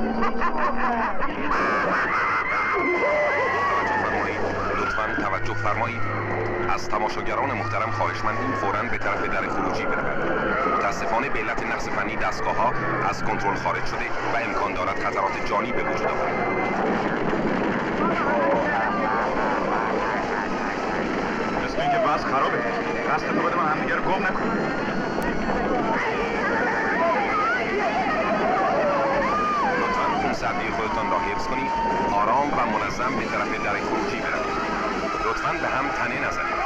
Speaker 5: لطفاً توجه فرمایید. از تماشاگران محترم خواهشمندیم فوراً به طرف در خروجی بروند. متاسفانه به علت نقص فنی دستگاه‌ها از کنترل خارج شده و امکان دارد خطرات جانی به وجود آورد.
Speaker 1: مثل اینکه وضع خرابه. قصد تو بده من همدیگه رو گم نکنم.
Speaker 5: لطفاً خونسردی خودتان را حفظ کنید. آرام و منظم به طرف در خروجی بروید. لطفاً به هم تنه نزنید.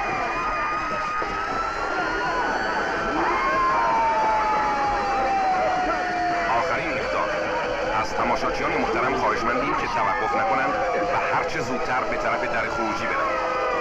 Speaker 5: آخرین اخطار. از تماشاچیان محترم خواهشمندیم که توقف نکنند و هرچه زودتر به طرف در خروجی بروند.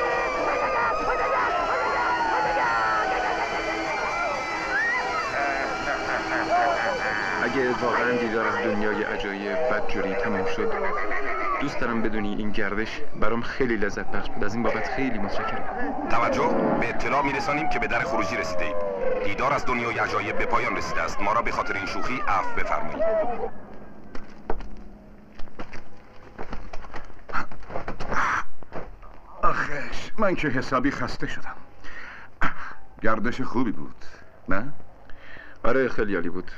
Speaker 3: اگه واقعا دیدار از دنیای عجایب بدجوری تمام شد، دوست دارم بدونی این گردش برام خیلی لذت بخش بود. از این بابت خیلی متشکرم.
Speaker 5: توجه، به اطلاع میرسانیم که به در خروجی رسیده اید. دیدار از دنیای عجایب به پایان رسیده است. ما را به خاطر این شوخی عفو بفرمایید.
Speaker 1: آخش من که حسابی خسته شدم. گردش خوبی بود نه؟
Speaker 3: آره خیلی عالی بود.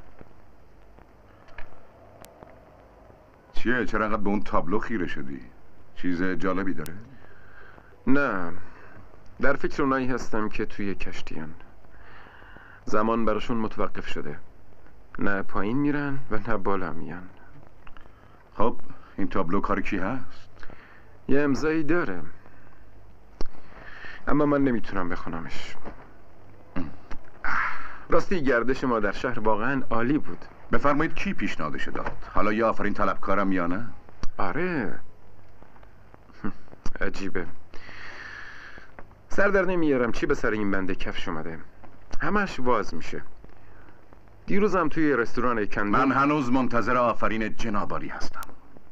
Speaker 1: چیه؟ چرا انقدر به اون تابلو خیره شدی؟ چیز جالبی داره؟
Speaker 3: نه، در فکر اونایی هستم که توی کشتیان. زمان براشون متوقف شده. نه پایین میرن و نه بالا میان.
Speaker 1: خب این تابلو کار کی هست؟
Speaker 3: یه امضایی داره، اما من نمیتونم بخونمش. راستی گردش ما در شهر واقعا عالی بود.
Speaker 1: بفرمایید کی پیشنهادش داد؟ حالا یه آفرین طلبکارم یا نه؟
Speaker 3: آره. عجیبه. سر در نمیارم چی به سر این بنده کفش اومده. همش واز میشه. دیروزم توی رستوران کندو
Speaker 1: من هنوز منتظر آفرین جنابالی هستم.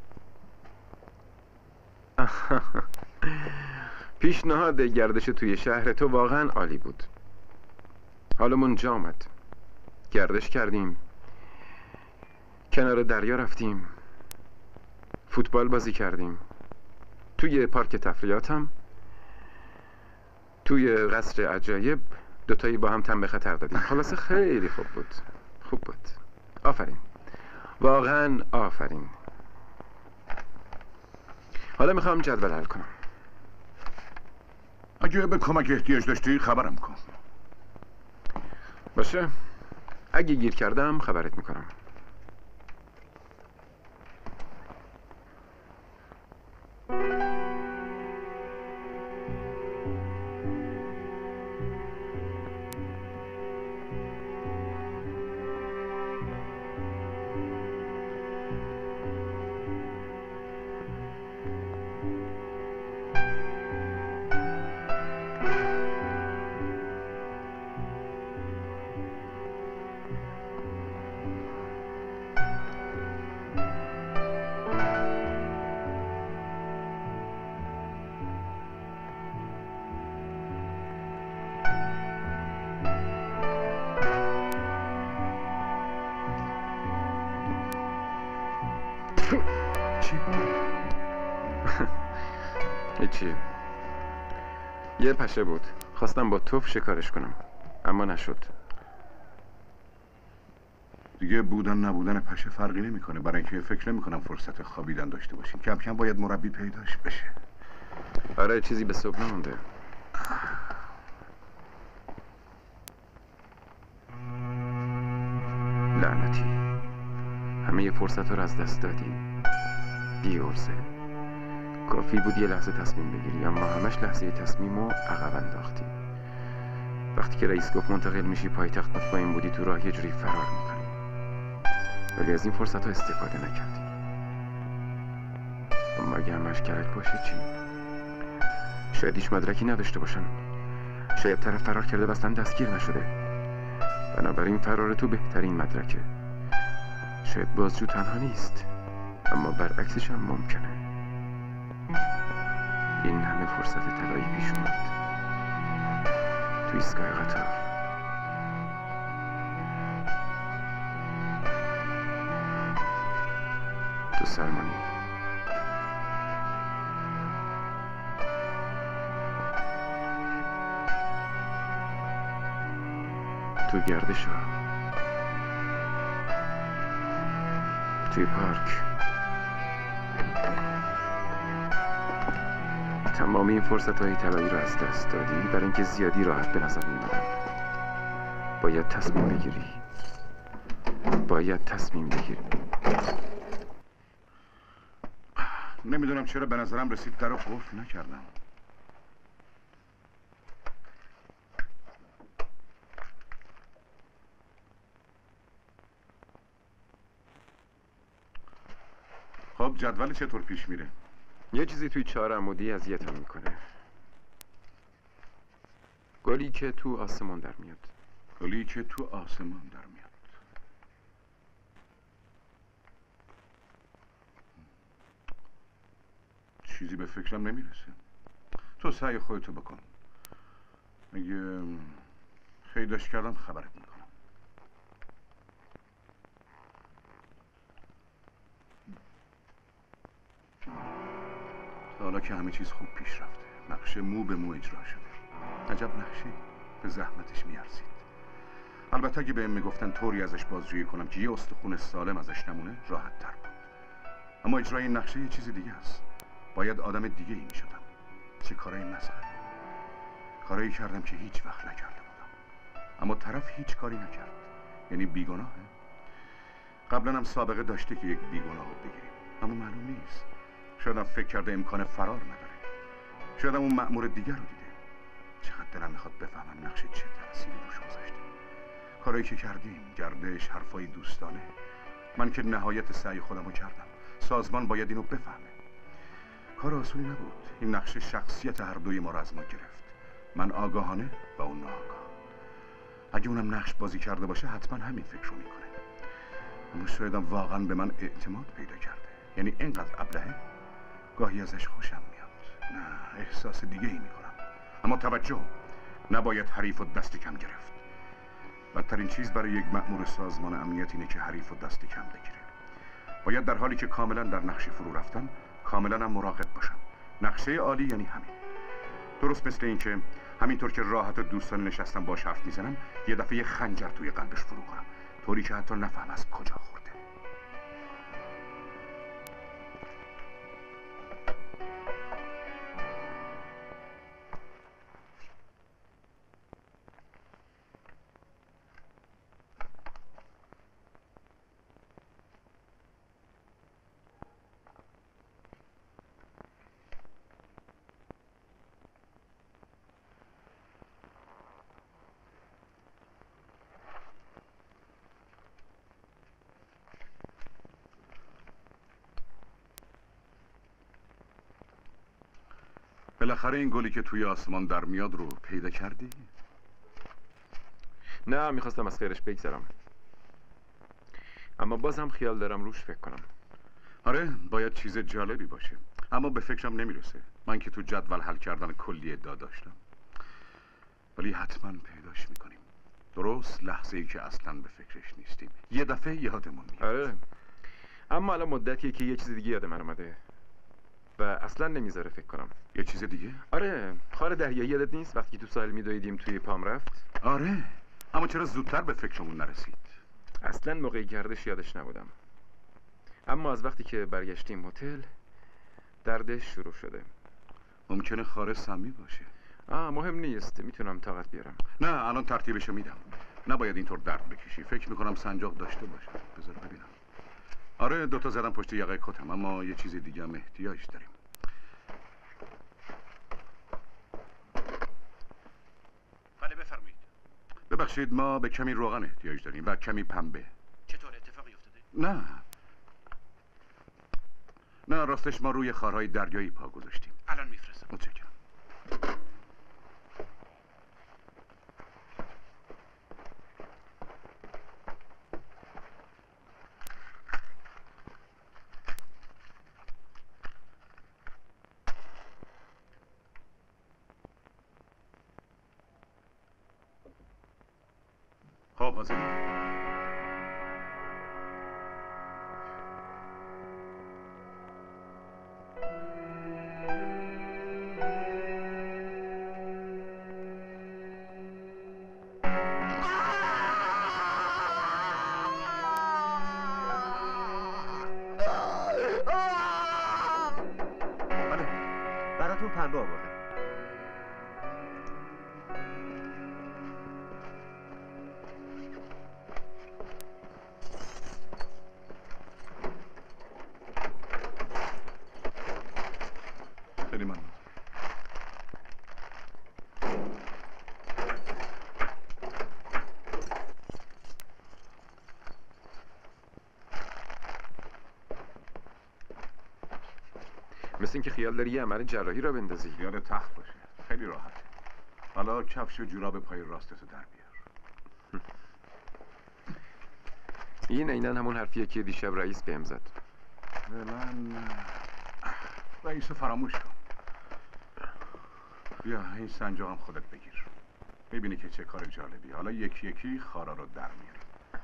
Speaker 3: پیشنهاد گردش توی شهر تو واقعا عالی بود. حالمون جا آمد. گردش کردیم، کنار دریا رفتیم، فوتبال بازی کردیم، توی پارک تفریحات هم، توی قصر عجایب دوتایی با هم تن به خطر دادیم. خلاصه خیلی خوب بود. خوب بود. آفرین. واقعا آفرین. حالا میخوام جدول حل کنم.
Speaker 1: اگه به کمک احتیاج داشتی خبرم کن.
Speaker 3: باشه. اگه گیر کردم خبرت میکنم. هیچی. یه پشه بود، خواستم با توف شکارش کنم اما نشد.
Speaker 1: دیگه بودن نبودن پشه فرقی نمیکنه، برای اینکه فکر نمیکنم فرصت خوابیدن داشته باشیم. کم کم باید مربی پیداش بشه.
Speaker 3: آره چیزی به صبح نمونده. لعنتی، همه فرصت ها رو از دست دادیم. بی‌عرضه. کافی بود یه لحظه تصمیم بگیری، اما همش لحظه تصمیم رو عقب انداختی. وقتی که رئیس گفت منتقل میشی پایتخت، مطمئن بودی تو راه یه جوری فرار میکنی، ولی از این فرصت ها استفاده نکردی. اما اگه همش کرک باشه چی؟ شاید هیچ مدرکی نداشته باشن، شاید طرف فرار کرده و اصلا دستگیر نشده، بنابراین فرار تو بهترین مدرکه. شاید بازجو تنها نیست، اما برعکسش هم ممکنه. این همه فرصت طلایی پیش اومد تو ایستگاه قطار. تو سلمانی، تو گردشا، توی پارک. تمام این فرصت های طلایی رو از دست دادی برای اینکه زیادی راحت به نظر می‌آمدن. باید تصمیم بگیری. باید تصمیم بگیری.
Speaker 1: نمیدونم چرا به نظرم رسید در رو قفل نکردم. خب جدول چطور پیش میره؟
Speaker 3: یه چیزی توی 4 عمودی اذیتم میکنه. گلی که تو آسمان در میاد.
Speaker 1: گلی که تو آسمان در میاد. چیزی به فکرم نمیرسه. تو سعی خودتو بکن. اگه خیلیش کردم خبرت میکنم. حالا که همه چیز خوب پیش رفته، نقشه مو به مو اجرا شده. عجب نقشه به زحمتش میارزید. البته اگه بهم میگفتن طوری ازش بازجویی کنم که یه استخون سالم ازش نمونه، راحت تر بود. اما اجرای این نقشه یه چیز دیگه است. باید آدم دیگه ای میشدم. چه کارایی مسخره. کارایی کردم که هیچ وقت نکرده بودم. اما طرف هیچ کاری نکرد. یعنی بیگناهه. قبلا هم سابقه داشته که یک بیگناه رو بگیریم، اما معلوم نیست. شاید فکر کرده امکان فرار نداره. شاید اون مأمور دیگر رو دیده. چقدر دلم میخواد بفهمم نقشه چه تأثیری روش گذاشته. کارایی که کردیم، گردش، حرفای دوستانه، من که نهایت سعی خودم رو کردم. سازمان باید اینو بفهمه. کار آسونی نبود. این نقشه شخصیت هر دوی ما رو از ما گرفت. من آگاهانه و اون ناآگاه. اگه اونم نقش بازی کرده باشه حتما همین فکر رو میکنه. اما شایدم واقعا به من اعتماد پیدا کرده. یعنی اینقدر ابلهه گاهی ازش خوشم میاد. نه، احساس دیگه ای میکنم. اما توجه، نباید حریف و دست کم گرفت. بدترین چیز برای یک مأمور سازمان امنیت اینه که حریف و دست کم بگیره. باید در حالی که کاملا در نقشه فرو رفتن، کاملا هم مراقب باشم. نقشه عالی یعنی همین. درست مثل این که همینطور که راحت و دوستانه نشستم باش حرف میزنم، یه دفعه یه خنجر توی قلبش فرو کنم، طوری که حتی نفهم از کجا خورده. بالاخره این گلی که توی آسمان در میاد رو پیدا کردی؟
Speaker 3: نه، میخواستم از خیرش بگذرم، اما بازم خیال دارم روش فکر کنم.
Speaker 1: آره، باید چیز جالبی باشه، اما به فکرم نمیرسه. من که تو جدول حل کردن کلی ادعا داشتم، ولی حتما پیداش میکنیم. درست لحظه ای که اصلا به فکرش نیستیم، یه دفعه یادمون میاد.
Speaker 3: آره، اما الان مدتیه که یه چیز دیگه یاد من اومده. و اصلا نمیذاره فکر کنم.
Speaker 1: یه چیز دیگه؟
Speaker 3: آره، خال دهیا یادت نیست وقتی که تو ساحل میدویدیم توی پام رفت؟
Speaker 1: آره، اما چرا زودتر به فکرمون نرسید؟
Speaker 3: اصلا موقع گردش یادش نبودم. اما از وقتی که برگشتیم هتل دردش شروع شده.
Speaker 1: ممکنه خاره سمی باشه.
Speaker 3: مهم نیست، میتونم طاقت بیارم.
Speaker 1: نه، الان ترتیبشو میدم. نباید اینطور درد بکشی. فکر میکنم سنجاق داشته باشه. بذار ببینم. آره، 2 تا زدم پشت یقه کتم، اما یه چیز دیگه هم احتیاج داریم.
Speaker 11: بله بفرمایید.
Speaker 1: ببخشید، ما به کمی روغن احتیاج داریم و کمی پنبه.
Speaker 11: چطور اتفاقی افتاده؟
Speaker 1: نه، راستش ما روی خارهای دریایی پا گذاشتیم.
Speaker 11: الان میفرستم.
Speaker 1: متشکرم. خب حاضر.
Speaker 8: براتون پنبه آوردم.
Speaker 1: خیلی ممنون.
Speaker 3: مثل اینکه خیال داری یه عمل جراحی را بندازی.
Speaker 1: یاد تخت باشه. خیلی راحته. حالا کفش و جوراب پای راستتو در بیار.
Speaker 3: این عیناً همون حرفیه که دیشب رئیس بهم زد.
Speaker 1: فعلا رئیسو فراموش کن. بیا این سنجاقم خودت بگیر. میبینی که چه کار جالبی. حالا یکی یکی خارا رو در میاری.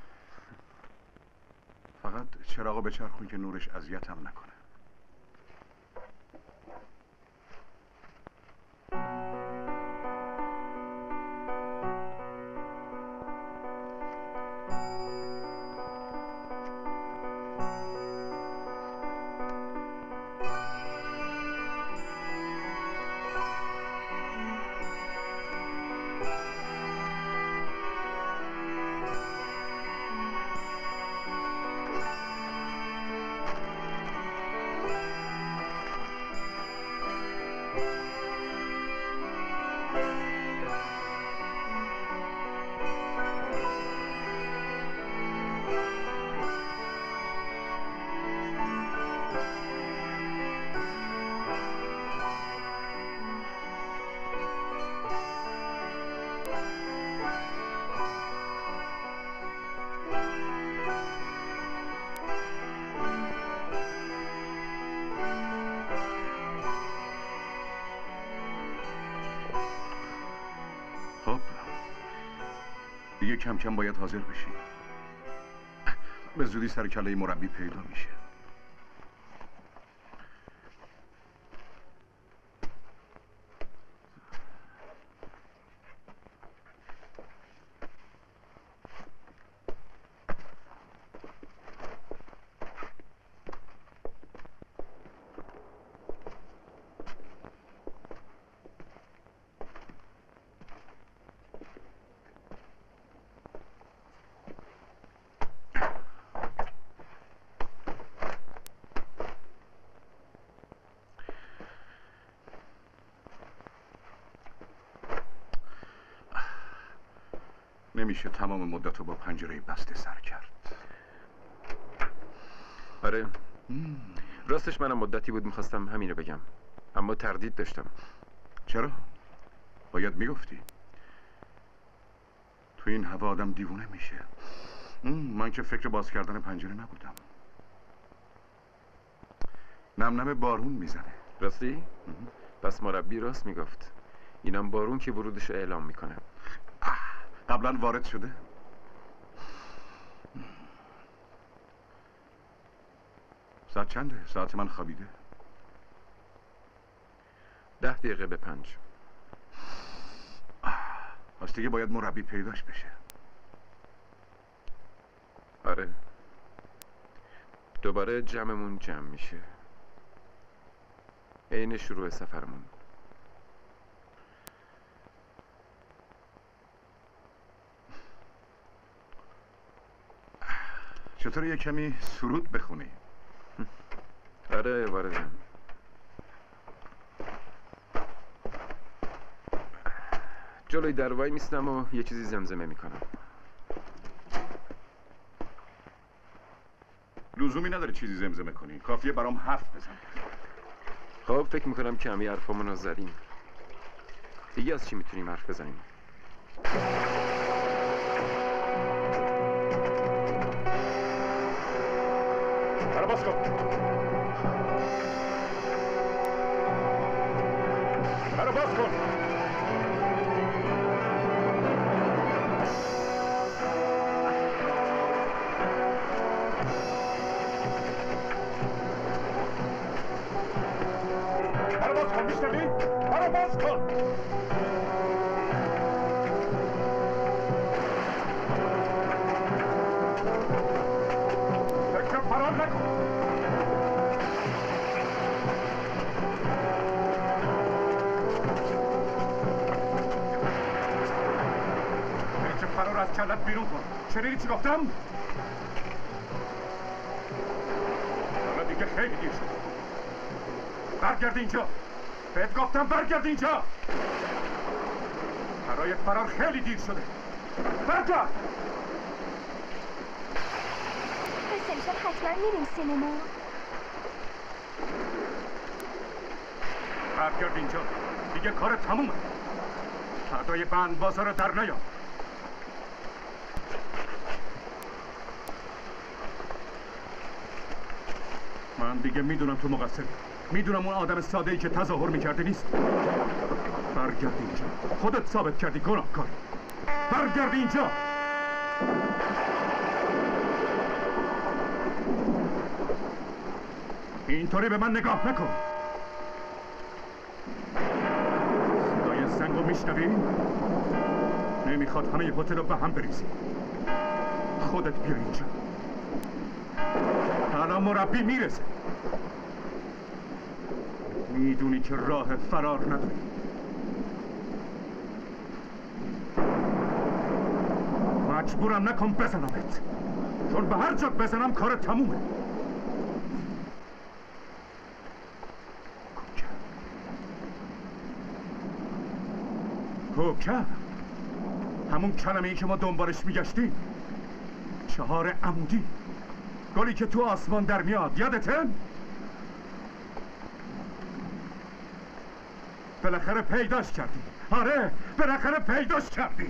Speaker 1: فقط چراغو بچرخون که نورش اذیتم نکنه. دیگه کم کم باید حاضر بشی. به زودی سر کله مربی پیدا میشه. نمیشه تمام مدت رو با پنجره بسته سر کرد.
Speaker 3: آره، راستش منم مدتی بود میخواستم همین رو بگم، اما تردید داشتم.
Speaker 1: چرا؟ باید میگفتی. تو این هوا آدم دیوونه میشه. من که فکر باز کردن پنجره نبودم. نم نم بارون میزنه.
Speaker 3: راستی؟ پس مربی راست میگفت. اینم بارون که ورودش اعلام میکنه.
Speaker 1: قبلا وارد شده؟ ساعت چنده؟ ساعت من خوابیده.
Speaker 3: 10 دقیقه به 5.
Speaker 1: پس دیگه باید مربی پیداش بشه.
Speaker 3: آره، دوباره جمعمون جمع میشه عین شروع سفرمون.
Speaker 1: چطور یه کمی سرود بخونی؟
Speaker 3: آره واردم. جلوی در وای میستم و یه چیزی زمزمه میکنم.
Speaker 1: لزومی نداره چیزی زمزمه کنی، کافیه برام حرف بزن.
Speaker 3: خب فکر میکنم که همه حرفامون رو زدیم. دیگه از چی میتونیم حرف بزنیم؟
Speaker 1: برو باز کن. برو باز کن. برو باز کن، میشنوی؟ برو باز کن. فکر فرار نکن. فکر فرار از کلت بیرون کن. شنیدی چی گفتم؟ حالا دیگه خیلی دیر شد. برگرد اینجا. بهت گفتم برگرد اینجا. برای فرار خیلی دیر شده. برگرد.
Speaker 9: پس امشب حتما میریم سینما.
Speaker 1: برگرد اینجا. دیگه کار تمومه. فردای بند بازار رو در نیار. من دیگه میدونم تو مقصری. میدونم اون آدم ساده‌ای که تظاهر میکردی نیست. برگرد اینجا. خودت ثابت کردی گناهکاری. برگرد اینجا. اینطوری به من نگاه نکن. صدای زنگو میشنوی؟ نمیخواد همه هتل رو به هم بریزی. خودت بیا اینجا. الان مربی میرسه. میدونی که راه فرار نداری. مجبورم نکن بزنمت، چون به هر جا بزنم کار تمومه. کوکب، همون کلمه‌ای که ما دنبالش میگشتیم. 4 عمودی، گلی که تو آسمان در میاد، یادته؟ بالاخره پیداش کردی. آره بالاخره پیداش کردی.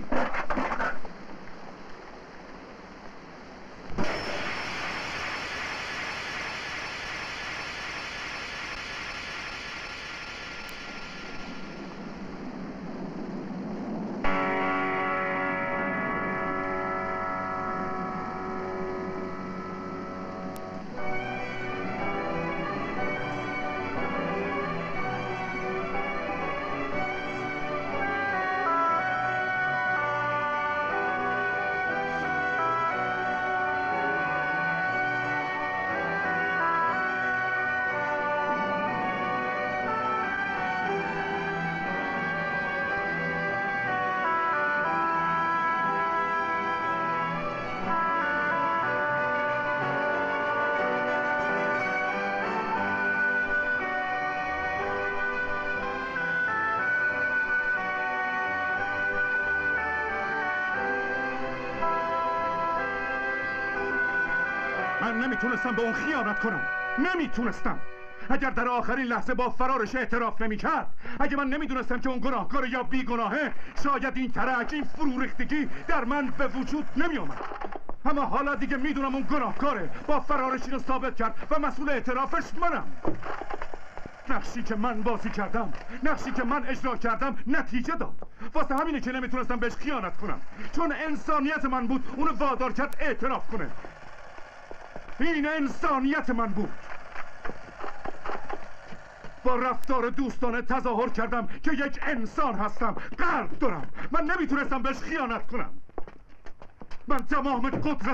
Speaker 1: من نمیتونستم به اون خیانت کنم. نمیتونستم. اگر در آخرین لحظه با فرارش اعتراف نمیکرد، اگه من نمیدونستم که اون گناهکار یا بیگناهه، شاید این ترک، این فرو ریختگی در من به وجود نمیومد. اما حالا دیگه میدونم اون گناهکاره. با فرارش اینو ثابت کرد و مسئول اعترافش منم. نقشی که من بازی کردم، نقشی که من اجرا کردم نتیجه داد. واسه همینه که نمیتونستم بهش خیانت کنم، چون انسانیت من بود اونو وادار کرد اعتراف کنه. این انسانیت من بود. با رفتار دوستانه تظاهر کردم که یک انسان هستم، قلب دارم. من نمیتونستم بهش خیانت کنم. من تمام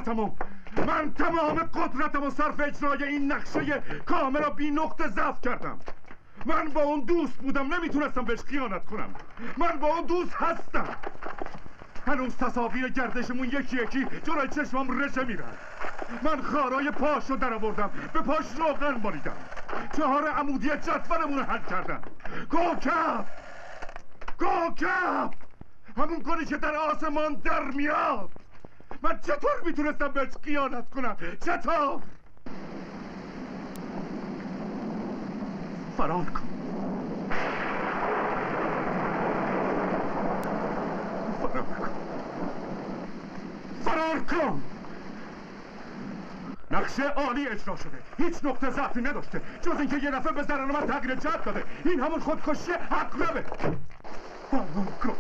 Speaker 1: قدرتمو صرف اجرای این نقشه کامل و بی نقطه ضعف کردم. من با اون دوست بودم، نمیتونستم بهش خیانت کنم. من با اون دوست هستم. هنوز تصاویر گردشمون یکی یکی جلوی چشمم رژه میرن. من خارای پاشو در آوردم، به پاش روغن باریدم، 4 عمودی جدولمون رو حل کردم. کوکب همون گلی که در آسمان در میاد. من چطور میتونستم بهش خیانت کنم؟ چطور؟ فرار کن. نقشه عالی اجرا شده، هیچ نقطه ضعفی نداشته جز اینکه یه دفعه به ضرر من تغییر جهت داده. این همون خودکشی عقربه. فرار کن.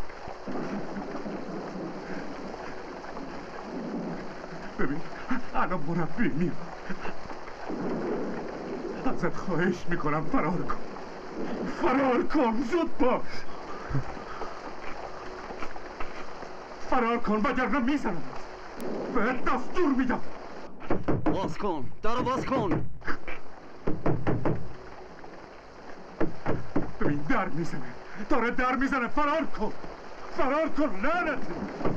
Speaker 1: ببین الان مربی میاد. ازت خواهش میکنم فرار کن. زود باش. فرار کن وگرنه میزنم. بهت دستور میدم.
Speaker 2: باز کن، درو باز کن.
Speaker 1: ببین داره در میزنه. فرار کن لعنتی.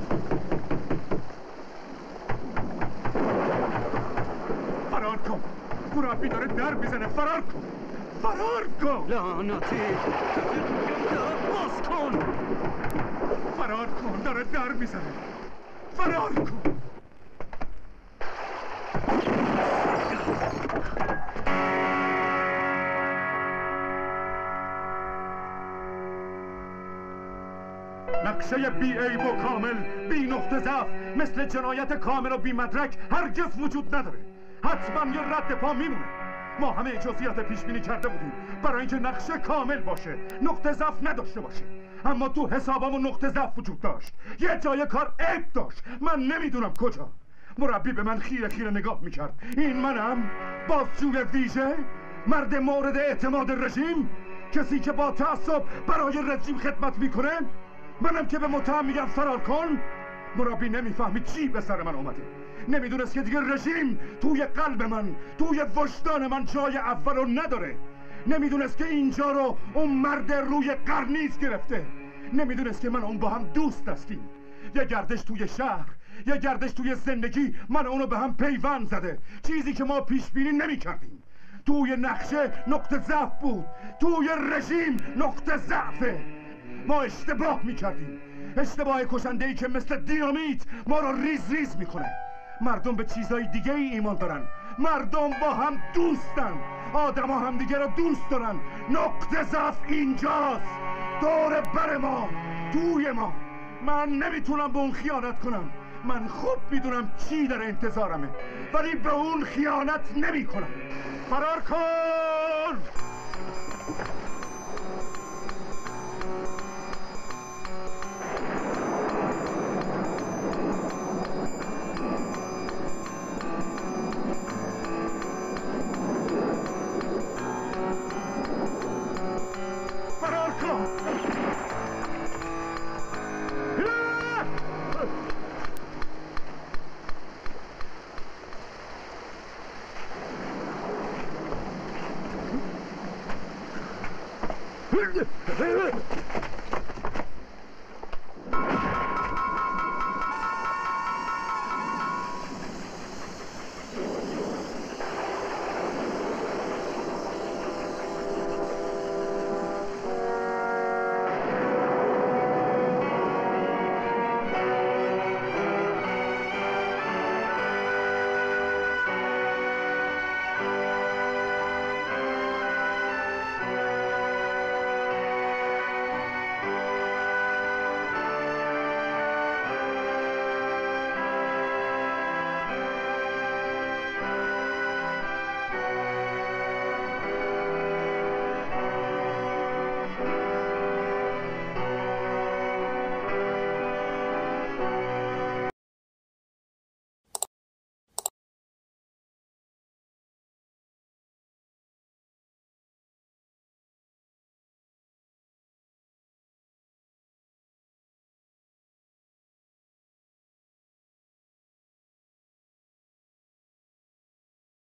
Speaker 1: فرار کن. مربی داره در میزنه. فرار کن
Speaker 2: لعنتی. باز کن.
Speaker 1: فرار کن. داره در میزنه. فرار کن. نقشه بی عیب و کامل، بی نقطه ضعف، مثل جنایت کامل و بی مدرک هرگز وجود نداره. حتما یه رد پا میمونه. ما همه جزئیات پیش بینی کرده بودیم برای اینکه نقشه کامل باشه، نقطه ضعف نداشته باشه. اما تو حسابمون نقطه ضعف وجود داشت. یه جای کار عیب داشت. من نمیدونم کجا. مربی به من خیره نگاه میکرد. این منم؟ بازجوی ویژه؟ مرد مورد اعتماد رژیم؟ کسی که با تعصب برای رژیم خدمت میکنه؟ منم که به متهم میگم فرار کن؟ مربی نمیفهمید چی به سر من اومده. نمیدونست که دیگه رژیم توی قلب من، توی وجدان من جای اول رو نداره. نمیدونست که اینجا رو اون مرد روی قرنیز گرفته. نمیدونست که من اون با هم دوست هستیم. یه گردش توی شهر، یه گردش توی زندگی من اونو به هم پیوند زده. چیزی که ما پیش بینی نمی کردیم. توی نقشه نقطه ضعف بود، توی رژیم نقطه ضعفه. ما اشتباه می کردیم. اشتباه کشنده‌ای که مثل دینامیت ما رو ریز میکنه. مردم به چیزهای دیگه ای ایمان دارن. مردم با هم دوستن. آدم ها هم دیگه رو دوست دارن. نقطه ضعف اینجاست، دور بر ما، توی ما. من نمیتونم به اون خیانت کنم. من خوب میدونم چی در انتظارمه، ولی به اون خیانت نمی کنم. فرار کن.